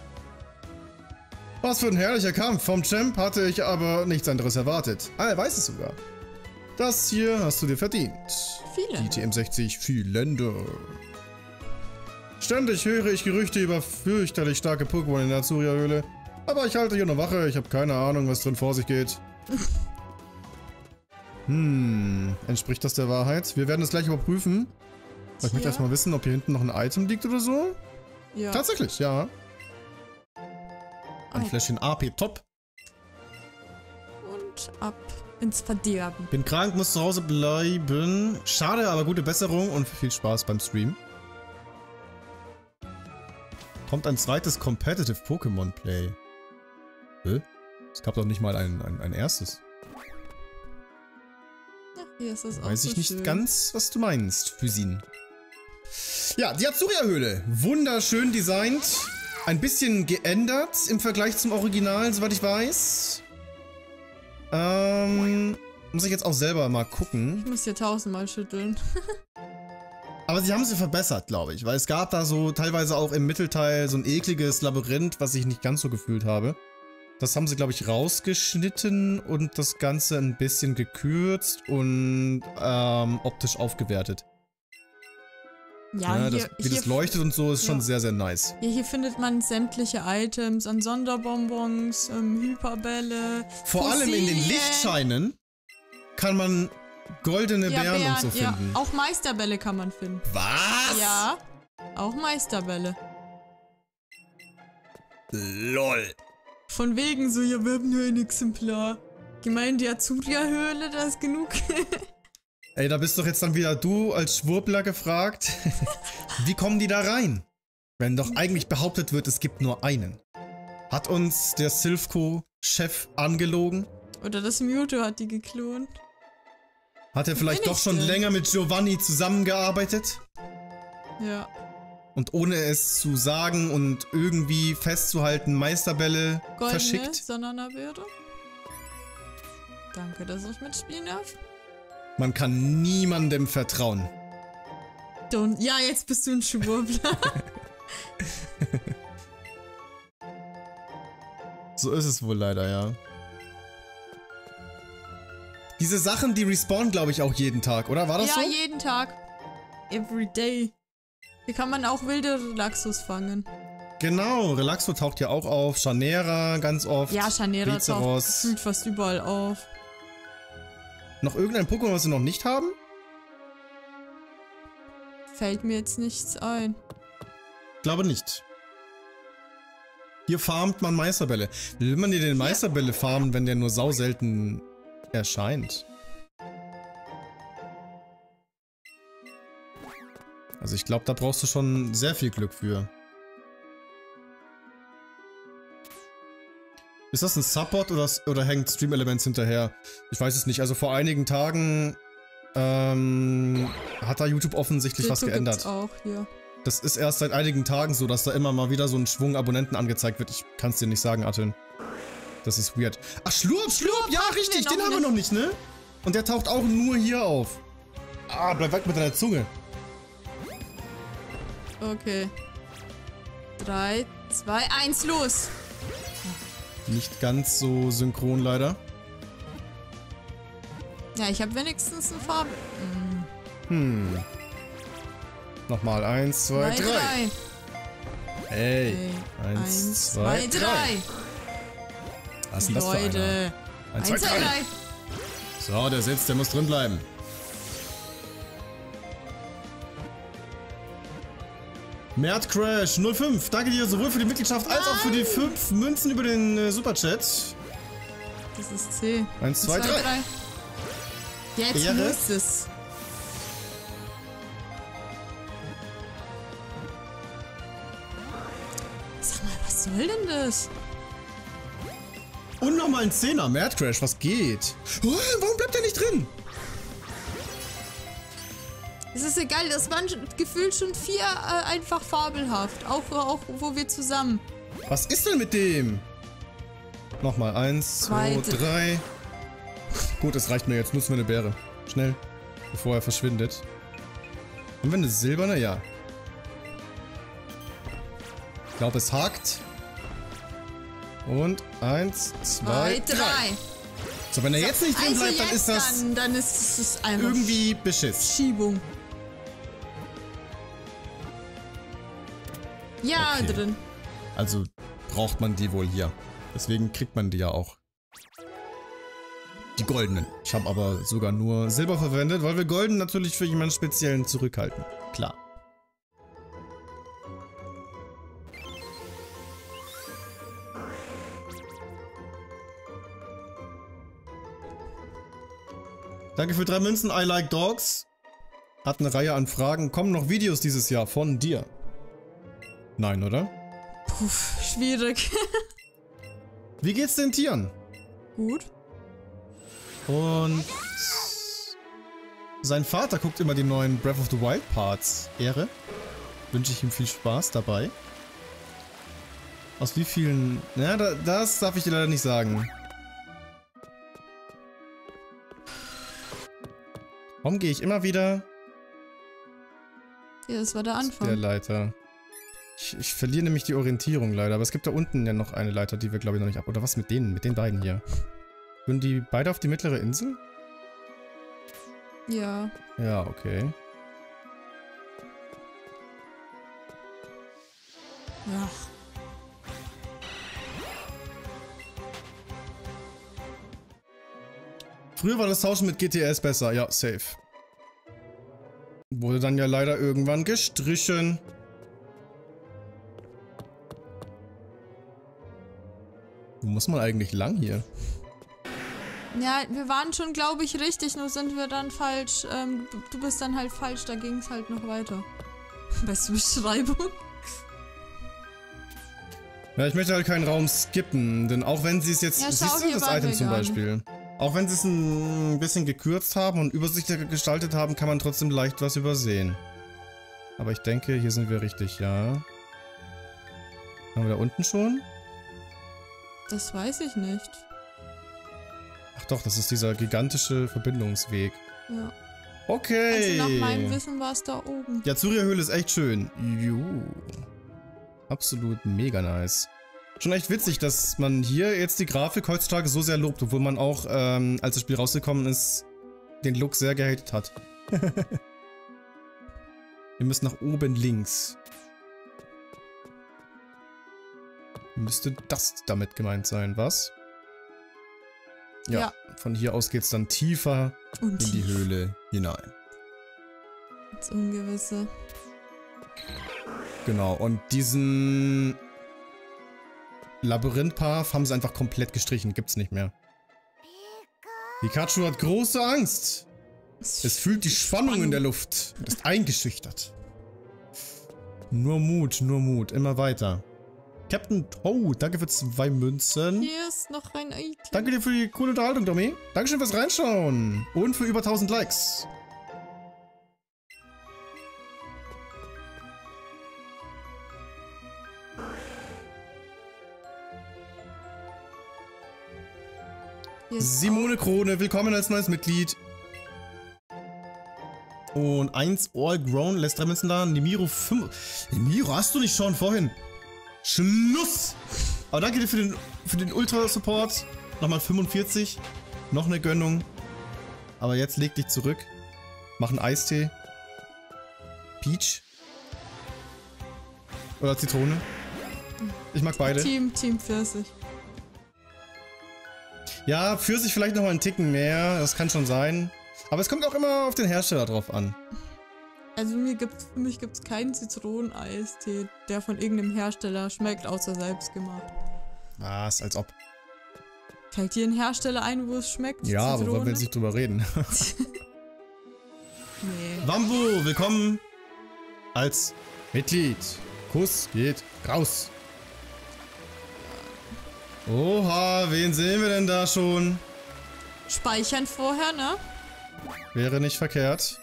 Was für ein herrlicher Kampf. Vom Champ hatte ich aber nichts anderes erwartet. Ah, er weiß es sogar. Das hier hast du dir verdient. Viele. Die TM60 Philander. Ständig höre ich Gerüchte über fürchterlich starke Pokémon in der Azuria-Höhle. Aber ich halte hier eine Wache. Ich habe keine Ahnung, was drin vor sich geht. Entspricht das der Wahrheit? Wir werden es gleich überprüfen. Ich möchte erstmal wissen, ob hier hinten noch ein Item liegt oder so. Ja. Tatsächlich, ja. Ein Fläschchen AP Top. Und ab ins Verderben. Bin krank, muss zu Hause bleiben. Schade, aber gute Besserung und viel Spaß beim Stream. Kommt ein zweites Competitive Pokémon Play. Es gab doch nicht mal ein erstes. Hier ist das auch Weiß ich so nicht schön. ganz, was du meinst, Physin. Ja, die Azuria-Höhle. Wunderschön designt. Ein bisschen geändert im Vergleich zum Original, soweit ich weiß. Muss ich jetzt auch selber mal gucken. Ich muss hier 1000-mal schütteln. Aber sie haben sie verbessert, glaube ich. Weil es gab da so teilweise auch im Mittelteil so ein ekliges Labyrinth, was ich nicht ganz so gefühlt habe. Das haben sie, glaube ich, rausgeschnitten und das Ganze ein bisschen gekürzt und optisch aufgewertet. Ja, wie das leuchtet und so ist schon sehr, sehr nice. Ja, hier findet man sämtliche Items an Sonderbonbons, Hyperbälle, Vor allem in den Lichtscheinen kann man goldene Beeren und so finden. Ja, auch Meisterbälle kann man finden. Was? Ja, auch Meisterbälle. LOL. Von wegen so, ja, wir haben nur ein Exemplar. Gemein die Azuria-Höhle, da ist genug. Ey, da bist doch jetzt dann wieder du als Schwurbler gefragt. Wie kommen die da rein? Wenn doch eigentlich behauptet wird, es gibt nur einen. Hat uns der Silphco-Chef angelogen? Oder das Mewtwo hat die geklont. Hat er vielleicht doch schon länger mit Giovanni zusammengearbeitet? Ja. Und ohne es zu sagen und irgendwie festzuhalten, Meisterbälle Goldene verschickt? Sonderbeere. Danke, dass ich mitspielen darf. Man kann niemandem vertrauen. Ja, jetzt bist du ein Schwurbler. So ist es wohl leider, ja. Diese Sachen, die respawnen, glaube ich, auch jeden Tag, oder? War das so? Ja, jeden Tag. Every day. Hier kann man auch wilde Relaxos fangen. Genau, Relaxo taucht ja auch auf, Chanera ganz oft. Ja, Chanera taucht Rizeros. gefühlt fast überall auf. Noch irgendein Pokémon, was wir noch nicht haben? Fällt mir jetzt nichts ein. Glaube nicht. Hier farmt man Meisterbälle. Will man dir den Meisterbälle farmen, wenn der nur sau selten erscheint? Also ich glaube, da brauchst du schon sehr viel Glück für. Ist das ein Support oder hängt Stream Elements hinterher? Ich weiß es nicht. Also vor einigen Tagen hat da YouTube offensichtlich was geändert. Gibt's auch hier. Das ist erst seit einigen Tagen so, dass da immer mal wieder so ein Schwung Abonnenten angezeigt wird. Ich kann es dir nicht sagen, Athen. Das ist weird. Ach, Schlurp! Ja, richtig, den haben wir noch nicht, ne? Und der taucht auch nur hier auf. Ah, bleib weg mit deiner Zunge. Okay. 3, 2, 1, los! Nicht ganz so synchron, leider. Ja, ich habe wenigstens eine Farbe. Nochmal. 1, 2, 3. Ey. 1, 2, 3. Was ist denn das für einer? 1, 2, 3. So, der sitzt, der muss drin bleiben. Mert Crash 05, danke dir sowohl für die Mitgliedschaft als auch für die 5 Münzen über den Superchat. Das ist C. 1, 2, 3. Jetzt Ehre. muss es. Sag mal, was soll denn das? Und nochmal ein 10er, Mert Crash, was geht? Oh, warum bleibt der nicht drin? Es ist egal, das waren gefühlt schon 4 einfach fabelhaft. Auch wo wir zusammen. Was ist denn mit dem? Nochmal 1, 2, 3. Gut, das reicht mir jetzt. Nutzen wir eine Beere. Schnell, bevor er verschwindet. Haben wir eine silberne? Ja. Ich glaube, es hakt. Und 1, 2, 3. So, wenn er jetzt nicht drin bleibt, dann ist das... Dann ist es einfach irgendwie Beschiss. Schiebung. Ja, Okay. drin. Also braucht man die wohl hier. Deswegen kriegt man die ja auch. Die goldenen. Ich habe aber sogar nur Silber verwendet, weil wir golden natürlich für jemanden speziellen zurückhalten. Klar. Danke für 3 Münzen, I like dogs. Hat eine Reihe an Fragen. Kommen noch Videos dieses Jahr von dir? Nein, oder? Puh, schwierig. Wie geht's den Tieren? Gut. Und sein Vater guckt immer die neuen Breath of the Wild Parts. Ehre. Wünsche ich ihm viel Spaß dabei. Aus wie vielen... Ja, das darf ich dir leider nicht sagen. Warum gehe ich immer wieder... Ja, das war der Anfang. Der Leiter. Ich verliere nämlich die Orientierung leider, aber es gibt da unten ja noch eine Leiter, die wir glaube ich noch nicht ab... Oder was mit denen? Mit den beiden hier? Würden die beide auf die mittlere Insel? Ja. Ja, okay. Ja. Früher war das Tauschen mit GTS besser, ja, safe. Wurde dann ja leider irgendwann gestrichen. Wo muss man eigentlich lang hier? Ja, wir waren schon, glaube ich, richtig, nur sind wir dann falsch. Du bist dann halt falsch, da ging es halt noch weiter. Beste Beschreibung. Ja, ich möchte halt keinen Raum skippen, denn auch wenn sie es jetzt... Ja, siehst schau, du hier das waren Item wir zum gerade. Beispiel? Auch wenn sie es ein bisschen gekürzt haben und übersichtlicher gestaltet haben, kann man trotzdem leicht was übersehen. Aber ich denke, hier sind wir richtig, ja. Haben wir da unten schon? Das weiß ich nicht. Ach doch, das ist dieser gigantische Verbindungsweg. Ja. Okay. Also nach meinem Wissen war es da oben. Die Azuria-Höhle ist echt schön. Jo. Absolut mega nice. Schon echt witzig, dass man hier jetzt die Grafik heutzutage so sehr lobt, obwohl man auch, als das Spiel rausgekommen ist, den Look sehr gehatet hat. Wir müssen nach oben links. Müsste das damit gemeint sein, was? Ja. Von hier aus geht's dann tiefer Und in die Höhle hinein. ins Ungewisse. Genau, und diesen Labyrinth-Path haben sie einfach komplett gestrichen, gibt's nicht mehr. Pikachu hat große Angst. Es fühlt die Spannung in der Luft und ist eingeschüchtert. Nur Mut, immer weiter. Captain Toad, danke für 2 Münzen. Hier ist noch ein Item. Danke dir für die coole Unterhaltung, Domi. Dankeschön fürs Reinschauen. Und für über 1000 Likes. Hier ist Simone Krone, willkommen als neues Mitglied. Und 1 All Grown lässt 3 Münzen da. Nemiro 5. Nemiro, hast du nicht schon vorhin? Schluss! Aber danke dir für den Ultra-Support. Nochmal 45. Noch eine Gönnung. Aber jetzt leg dich zurück. Mach einen Eistee. Peach. Oder Zitrone. Ich mag beide. Team Pfirsich. Ja, Pfirsich vielleicht nochmal einen Ticken mehr. Das kann schon sein. Aber es kommt auch immer auf den Hersteller drauf an. Also für mich gibt's keinen Zitroneneistee, der von irgendeinem Hersteller schmeckt, außer selbst gemacht. Was, als ob. Fällt dir ein Hersteller ein, wo es schmeckt? Ja, Zitrone? aber wollen wir jetzt nicht drüber reden. Nee. Wambo, willkommen als Mitglied. Kuss geht raus. Oha, wen sehen wir denn da schon? Speichern vorher, ne? Wäre nicht verkehrt.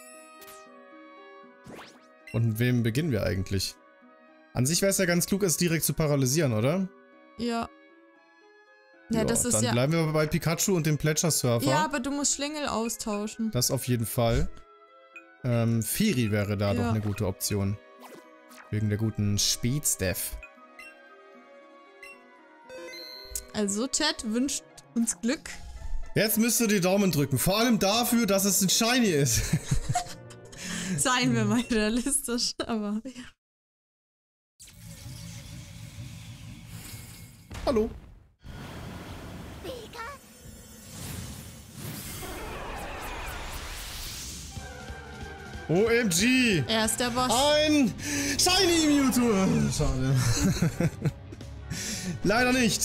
Und mit wem beginnen wir eigentlich? An sich wäre es ja ganz klug, es direkt zu paralysieren, oder? Ja. Ja, das ist dann ja... bleiben wir bei Pikachu und dem Plätscher-Surfer. Ja, aber du musst Schlingel austauschen. Das auf jeden Fall. Feri wäre da Ja. doch eine gute Option. Wegen der guten Speed-Staff. Also, Chat wünscht uns Glück. Jetzt müsst ihr die Daumen drücken. Vor allem dafür, dass es ein Shiny ist. Seien wir mal realistisch, aber... Ja. Hallo. OMG! Er ist der Boss. Ein Shiny Mewtwo! Schade. Leider nicht.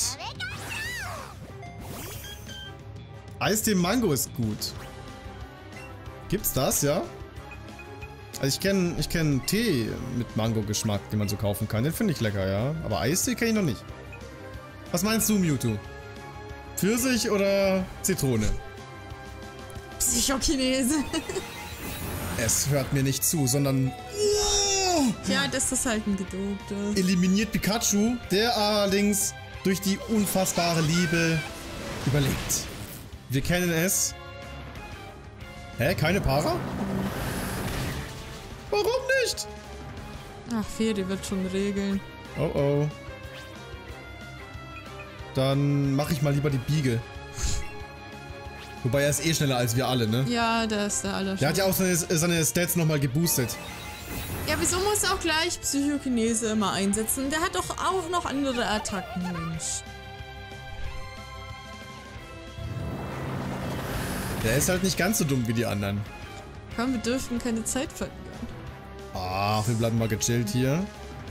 Eistee Mango ist gut. Gibt's das, ja? Also ich kenn Tee mit Mango-Geschmack, den man so kaufen kann. Den finde ich lecker, ja. Aber Eistee kenne ich noch nicht. Was meinst du, Mewtwo? Pfirsich oder Zitrone? Psychokinese. Es hört mir nicht zu, sondern... Ja, das ist halt ein Gedobtes. Eliminiert Pikachu, der allerdings durch die unfassbare Liebe überlebt. Wir kennen es. Hä? Keine Para? Warum nicht? Ach, Feri wird schon regeln. Oh oh. Dann mache ich mal lieber die Biege. Wobei er ist eh schneller als wir alle, ne? Ja, der ist der Der hat ja auch seine Stats nochmal geboostet. Ja, wieso muss er auch gleich Psychokinese immer einsetzen? Der hat doch auch noch andere Attacken, Mensch. Der ist halt nicht ganz so dumm wie die anderen. Komm, wir dürfen keine Zeit verlieren. Ach, wir bleiben mal gechillt hier.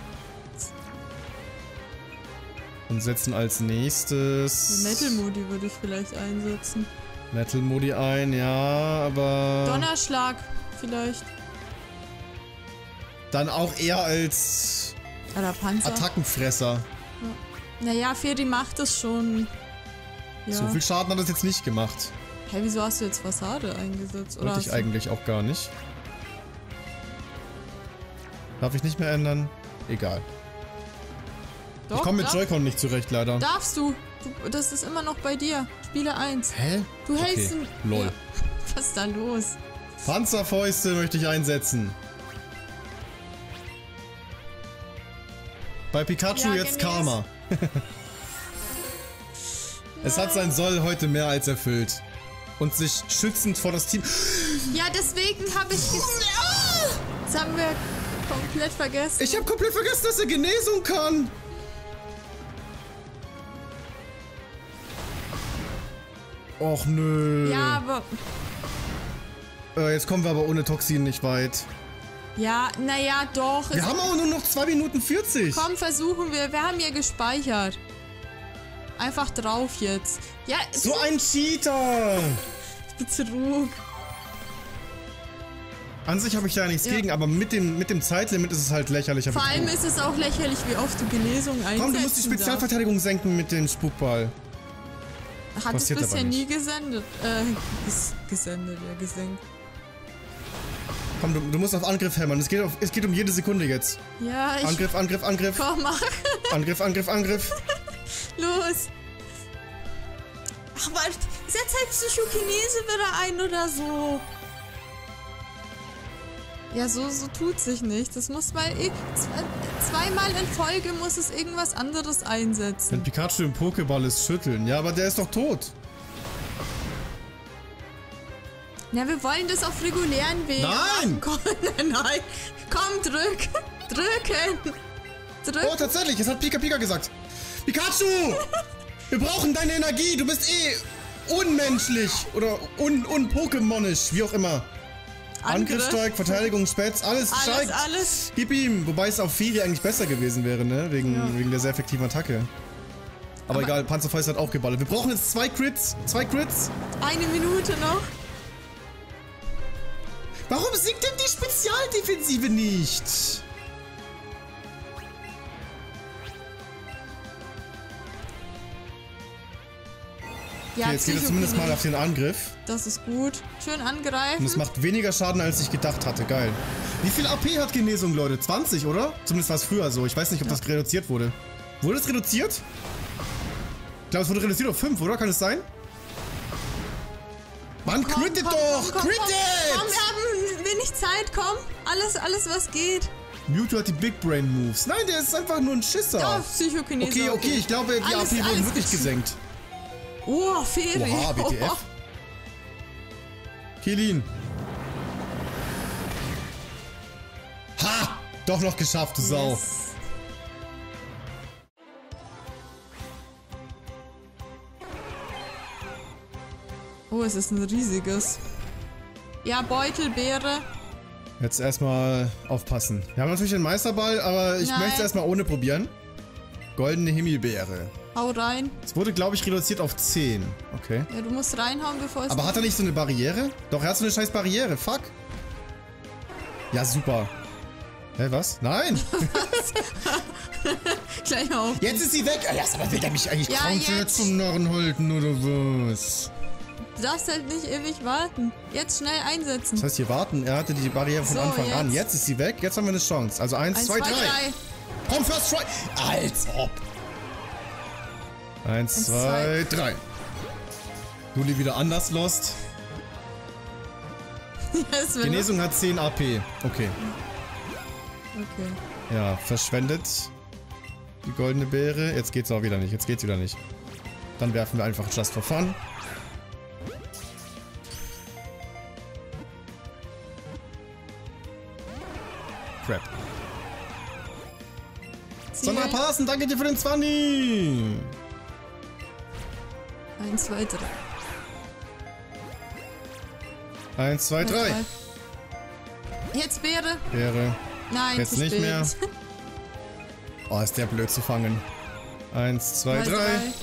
Und setzen als nächstes... Metal-Modi würde ich vielleicht einsetzen. Metal-Modi ein, ja, aber... Donnerschlag vielleicht. Dann auch eher als... Oder Panzer. Attackenfresser. Naja, Feri macht es schon. Ja. So viel Schaden hat es jetzt nicht gemacht. Hä, wieso hast du jetzt Fassade eingesetzt? Oder Wollte ich hast du- eigentlich auch gar nicht. Darf ich nicht mehr ändern? Egal. Doch, Ich komme mit darf- Joy-Con nicht zurecht, leider. Darfst du. Das ist immer noch bei dir. Spiele 1. Hä? Du hältst Okay, ihn. lol. Ja. Was ist da los? Panzerfäuste möchte ich einsetzen. Bei Pikachu Ja, jetzt genieß. Karma. Es hat sein Soll heute mehr als erfüllt. Und sich schützend vor das Team... Ja, deswegen habe ich... Das haben wir komplett vergessen. Ich habe komplett vergessen, dass er Genesung kann. Och nö. Ja, aber... Jetzt kommen wir aber ohne Toxin nicht weit. Ja, naja, doch. Wir haben aber nur noch 2 Minuten 40. Komm, versuchen wir. Wir haben ja gespeichert. Einfach drauf jetzt. Ja, So ein Cheater. Betrug. An sich habe ich da nichts gegen, aber mit dem Zeitlimit ist es halt lächerlich. Vor allem ist es auch lächerlich, wie oft du Genesung einsetzt. Komm, du musst die Spezialverteidigung senken mit dem Spukball. Hat es passiert bisher aber nie nicht. gesendet. Gesenkt. Komm, du musst auf Angriff hämmern. Es geht um jede Sekunde jetzt. Ja, ich... Angriff, Angriff, Angriff. Komm, mach. Angriff, Angriff, Angriff. Los. Ach, warte. Setz halt Psychokinese wieder ein oder so. Ja, so tut sich nicht. Das muss mal... Zweimal in Folge muss es irgendwas anderes Wenn einsetzen. Pikachu im Pokéball ist, schütteln. Ja, aber der ist doch tot. Na, wir wollen das auf regulären Wegen Nein! machen. Komm, nein. Komm, drück. Drücken. Drück. Oh, tatsächlich. Es hat Pika Pika gesagt. Pikachu! Wir brauchen deine Energie. Du bist unmenschlich. Oder un-Pokémonisch. Wie auch immer. Angriff stark, Verteidigung, Spätz, alles steigt. Alles. Gib ihm. Wobei es auf Firi eigentlich besser gewesen wäre, ne? Wegen der sehr effektiven Attacke. Aber egal, Panzerfäust hat auch geballert. Wir brauchen jetzt 2 Crits. 2 Crits. 1 Minute noch. Warum sinkt denn die Spezialdefensive nicht? Ja, Okay, jetzt geht es zumindest mal auf den Angriff. Das ist gut. Schön Und angreifen. es macht weniger Schaden, als ich gedacht hatte. Geil. Wie viel AP hat Genesung, Leute? 20, oder? Zumindest war es früher so. Ich weiß nicht, ob das reduziert wurde. Wurde es reduziert? Ich glaube, es wurde reduziert auf 5, oder? Kann es sein? Mann, crittet doch! Komm, Crittet! wir haben wenig Zeit, komm. Alles, was geht. Mewtwo hat die Big Brain Moves. Nein, der ist einfach nur ein Schisser. Oh, Psychokinese. Okay, ich glaube, die Alles- AP wurden alles wirklich gut. gesenkt. Oh, Feri. Oha, WTF. Kilin. Ha! Doch noch geschafft, du Sau. Yes. Oh, es ist ein riesiges. Ja, Beutelbeere. Jetzt erstmal aufpassen. Wir haben natürlich den Meisterball, aber ich Nein. möchte es erstmal ohne probieren. Goldene Himmelbeere. Hau rein. Es wurde, glaube ich, reduziert auf 10. Okay. Ja, du musst reinhauen, bevor es... Aber hat er nicht so eine Barriere? Doch, er hat so eine scheiß Barriere. Fuck. Ja, super. Hä, was? Nein! Gleich mal auf. Jetzt ist sie weg! Ja, aber will der mich eigentlich Ja, komplett jetzt. zum Narren halten, oder was? Du darfst halt nicht ewig warten. Jetzt schnell einsetzen. Das heißt, hier warten. Er hatte die Barriere von So, Anfang an. jetzt. Jetzt ist sie weg. Jetzt haben wir eine Chance. Also 1, 2, 3. Komm, First Try! Als ob! 1, 2, 3. Juli wieder anders lost. Yes, wenn Genesung hat 10 AP. Okay. Okay. Ja, verschwendet die goldene Beere. Jetzt geht's auch wieder nicht. Jetzt geht's wieder nicht. Dann werfen wir einfach Just for Fun. Crap. Sandra Parsen, danke dir für den 20. 1, 2, 3. 1, 2, 3. Jetzt Beere. Beere. Nein, Jetzt zu nicht spät. mehr. Oh, ist der blöd zu fangen. 1, 2, 3.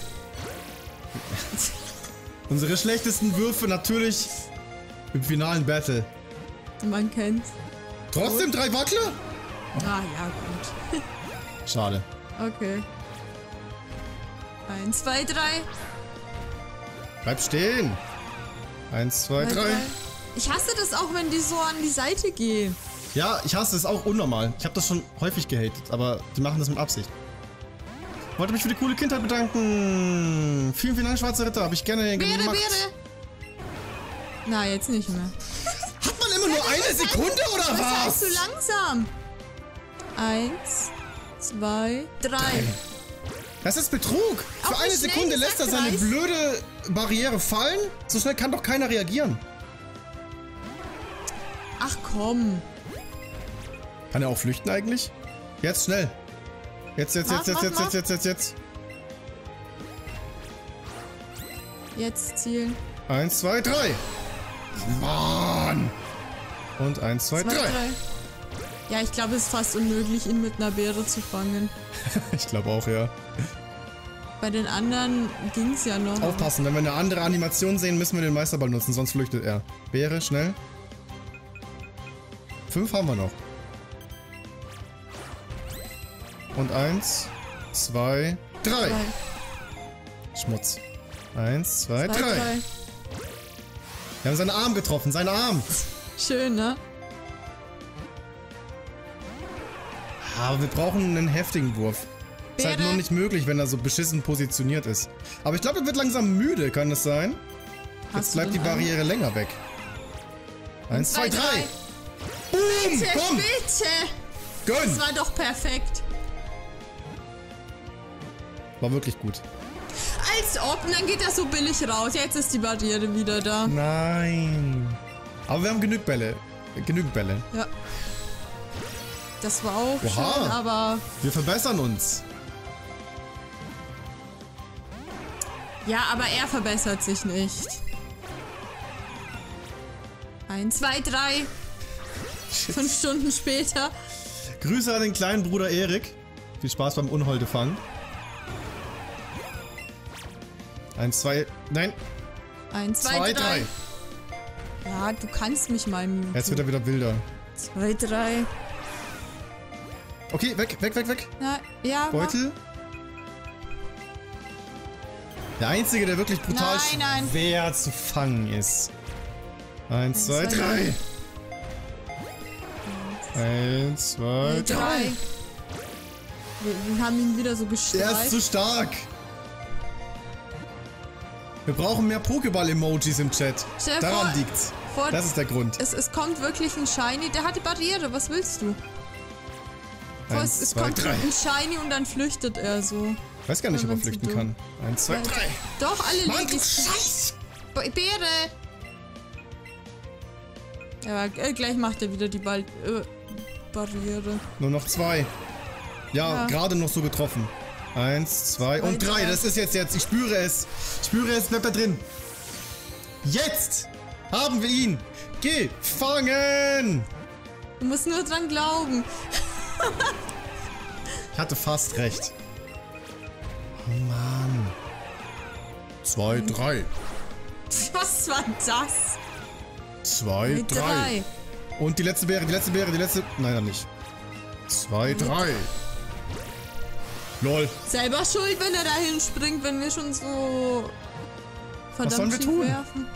Unsere schlechtesten Würfe natürlich im finalen Battle. Man kennt's. Trotzdem 3 Wackler? Ah, ja, gut. Schade. Okay. 1, 2, 3. Bleib stehen. 1, 2, 3. Ich hasse das auch, wenn die so an die Seite gehen. Ja, ich hasse es auch unnormal. Ich habe das schon häufig gehatet, aber die machen das mit Absicht. Wollte mich für die coole Kindheit bedanken. Vielen, vielen Dank, Schwarzer Ritter. Habe ich gerne Beere, gemacht. Beere. Na, jetzt nicht mehr. Hat man immer nur eine Sekunde oder Was was? heißt so langsam? 1, 2, 3. Das ist Betrug. Für Auch eine wie schnell Sekunde dieser lässt er seine Kreis? blöde Barriere fallen. So schnell kann doch keiner reagieren. Ach komm. Kann er auch flüchten eigentlich? Jetzt schnell. Jetzt. Jetzt zielen. 1, 2, 3. Mann. Und 1, 2, 3. Ja, ich glaube, es ist fast unmöglich, ihn mit einer Beere zu fangen. Ich glaube auch, ja. Bei den anderen ging es ja noch. Aufpassen, wenn wir eine andere Animation sehen, müssen wir den Meisterball nutzen, sonst flüchtet er. Beere, schnell. 5 haben wir noch. Und 1, 2, 3. Schmutz. 1, 2, 3. Wir haben seinen Arm getroffen, seinen Arm. Schön, ne? Aber wir brauchen einen heftigen Wurf. Ist halt nur nicht möglich, wenn er so beschissen positioniert ist. Aber ich glaube, er wird langsam müde, kann das sein? Jetzt bleibt die Barriere länger weg. 1, 2, 3. Boom! Bitte, Komm! bitte! Gönn! Das war doch perfekt. War wirklich gut. Als ob, und dann geht das so billig raus. Jetzt ist die Barriere wieder da. Nein. Aber wir haben genügend Bälle. Ja. Das war auch Oha. schön, aber... Wir verbessern uns. Ja, aber er verbessert sich nicht. 1, 2, 3. 5 Stunden später. Grüße an den kleinen Bruder Erik. Viel Spaß beim Unholdefang. 1, 2, nein. 1, 2, 3. Ja, du kannst mich mal muten. Jetzt wird er wieder wilder. 2, 3. Okay, weg. Na, ja. Beutel. Der einzige, der wirklich brutal Nein. schwer zu fangen ist. 1, 2, 3. 1, 2, 3. Wir haben ihn wieder so Der gestreift. ist zu stark. Wir brauchen mehr Pokéball-Emojis im Chat. Stell dir Daran vor- liegt's. Das ist der Grund. Es kommt wirklich ein Shiny. Der hat die Barriere. Was willst du? 1, Es 2, kommt 3. ein Shiny und dann flüchtet er so. Ich weiß gar nicht, ob er Wenn man flüchten so kann. 1, 2, 3. Doch, alle Mann, du Legis. Scheiß! Beere! Ja, gleich macht er wieder die Barriere. Nur noch 2. Ja, gerade noch so getroffen. 1, 2 und 3. Das ist jetzt. Ich spüre es. Bleibt da drin. Jetzt haben wir ihn gefangen. Du musst nur dran glauben. Ich hatte fast recht. Oh Mann. 2, 3. Was war das? 2, 3. Und die letzte Beere. Nein, dann nicht. 2, 3. Lol. Selber schuld, wenn er dahin springt, wenn wir schon so verdammt Was sollen wir schief tun? werfen.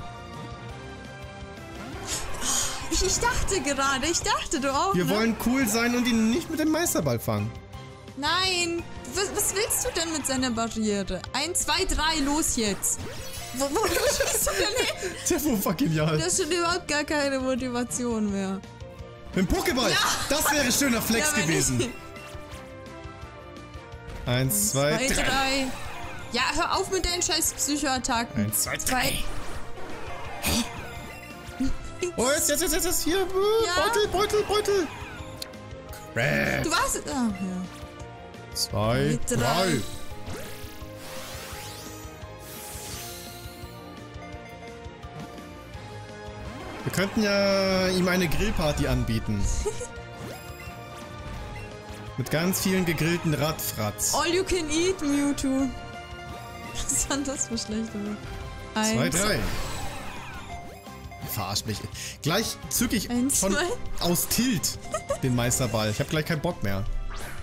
Ich dachte, du auch, Wir ne? wollen cool sein und ihn nicht mit dem Meisterball fangen. Nein. Was willst du denn mit seiner Barriere? 1, 2, 3, los jetzt. Wo schießt du denn hin? Der war fucking genial. Das ist schon überhaupt gar keine Motivation mehr. Mit dem Pokéball. Ja. Das wäre schöner Flex Ja, wenn gewesen. ich- 1, 2, 3. 3. Ja, hör auf mit deinen scheiß Psychoattacken. 1, 2, 3. Oh, jetzt. Hier. Ja. Beutel. Crap. Du warst... Ah, ja. 2, 3. 3. Wir könnten ja ihm eine Grillparty anbieten. Mit ganz vielen gegrillten Radfratz. All you can eat, Mewtwo. Was war das für schlecht, oder? 2, 3. Verarsch mich. Gleich zück ich 1, schon 2. aus Tilt den Meisterball. Ich habe gleich keinen Bock mehr.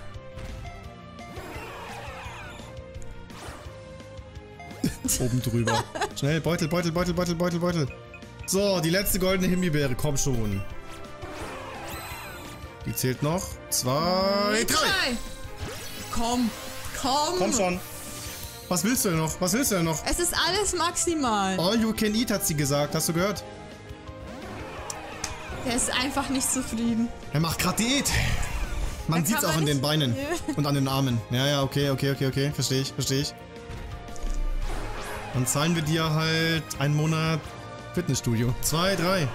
Oben drüber. Schnell, Beutel. So, die letzte goldene Himbeere. Komm schon. Die zählt noch. 2, 3. Komm. Komm schon. Was willst du denn noch? Es ist alles maximal. All you can eat, hat sie gesagt. Hast du gehört? Der ist einfach nicht zufrieden. Er macht gerade Diät. Man sieht's auch an den Beinen und an den Armen. Ja, okay. Verstehe ich. Dann zahlen wir dir halt einen Monat Fitnessstudio. 2, 3.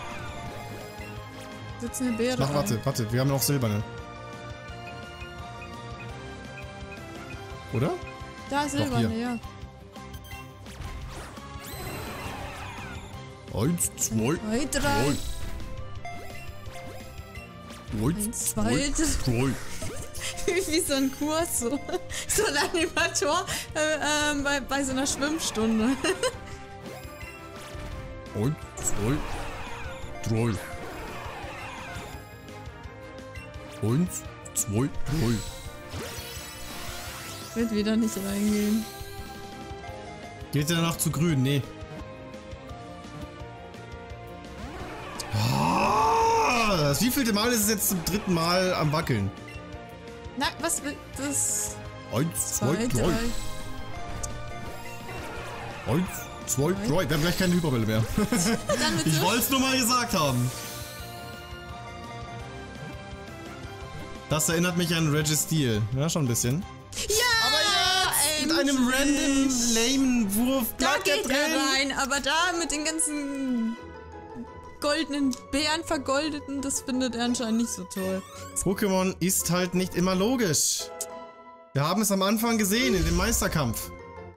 Sitzt eine Beere. Ach, warte. Wir haben noch silberne. Oder? Da ist silberne, ja. 1, 2, 3. 1, 2, 3. Wie so ein Kurs, so ein Animator bei so einer Schwimmstunde. 1, 2, 3. 1, 2, 3. Wird wieder nicht reingehen. Geht danach zu grün? Nee. Das wievielte Mal ist es jetzt zum 3. Mal am Wackeln? Na, was wird das? 1, 2, 3. 1, 2, 3. Wir haben gleich keine Hyperwelle mehr. Ich wollte es nur mal gesagt haben. Das erinnert mich an Registeel. Ja, schon ein bisschen. Ja! Aber jetzt mit einem random, lamen Wurf. Da geht er rein, aber da mit den ganzen goldenen Bären vergoldeten, das findet er anscheinend nicht so toll. Pokémon ist halt nicht immer logisch. Wir haben es am Anfang gesehen, in dem Meisterkampf.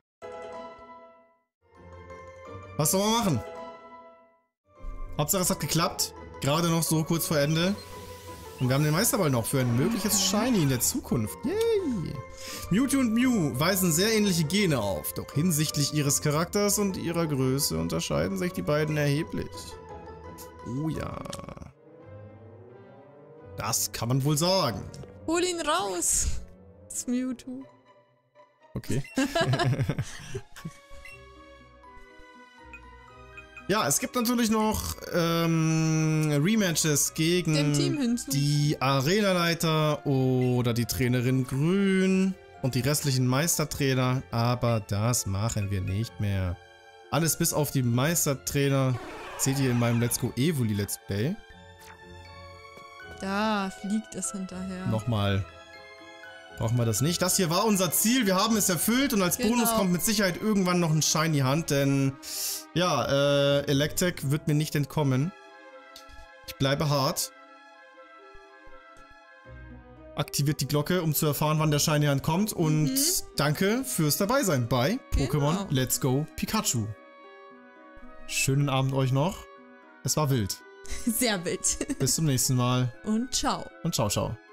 Was soll man machen? Hauptsache es hat geklappt. Gerade noch so kurz vor Ende. Und wir haben den Meisterball noch für ein mögliches Shiny in der Zukunft. Yay! Mewtwo und Mew weisen sehr ähnliche Gene auf. Doch hinsichtlich ihres Charakters und ihrer Größe unterscheiden sich die beiden erheblich. Oh ja. Das kann man wohl sagen. Hol ihn raus. Das Mewtwo. Okay. Ja, es gibt natürlich noch Rematches gegen die Arenaleiter oder die Trainerin Grün und die restlichen Meistertrainer, aber das machen wir nicht mehr. Alles bis auf die Meistertrainer seht ihr in meinem Let's Go Evoli Let's Play. Da fliegt es hinterher. Nochmal. Brauchen wir das nicht. Das hier war unser Ziel. Wir haben es erfüllt und als Bonus kommt mit Sicherheit irgendwann noch ein Shiny Hand, denn ja, Electek wird mir nicht entkommen. Ich bleibe hart. Aktiviert die Glocke, um zu erfahren, wann der Shiny Hand kommt und danke fürs Dabeisein bei Pokémon Let's Go Pikachu. Schönen Abend euch noch. Es war wild. Sehr wild. Bis zum nächsten Mal. Und ciao. Und ciao, ciao.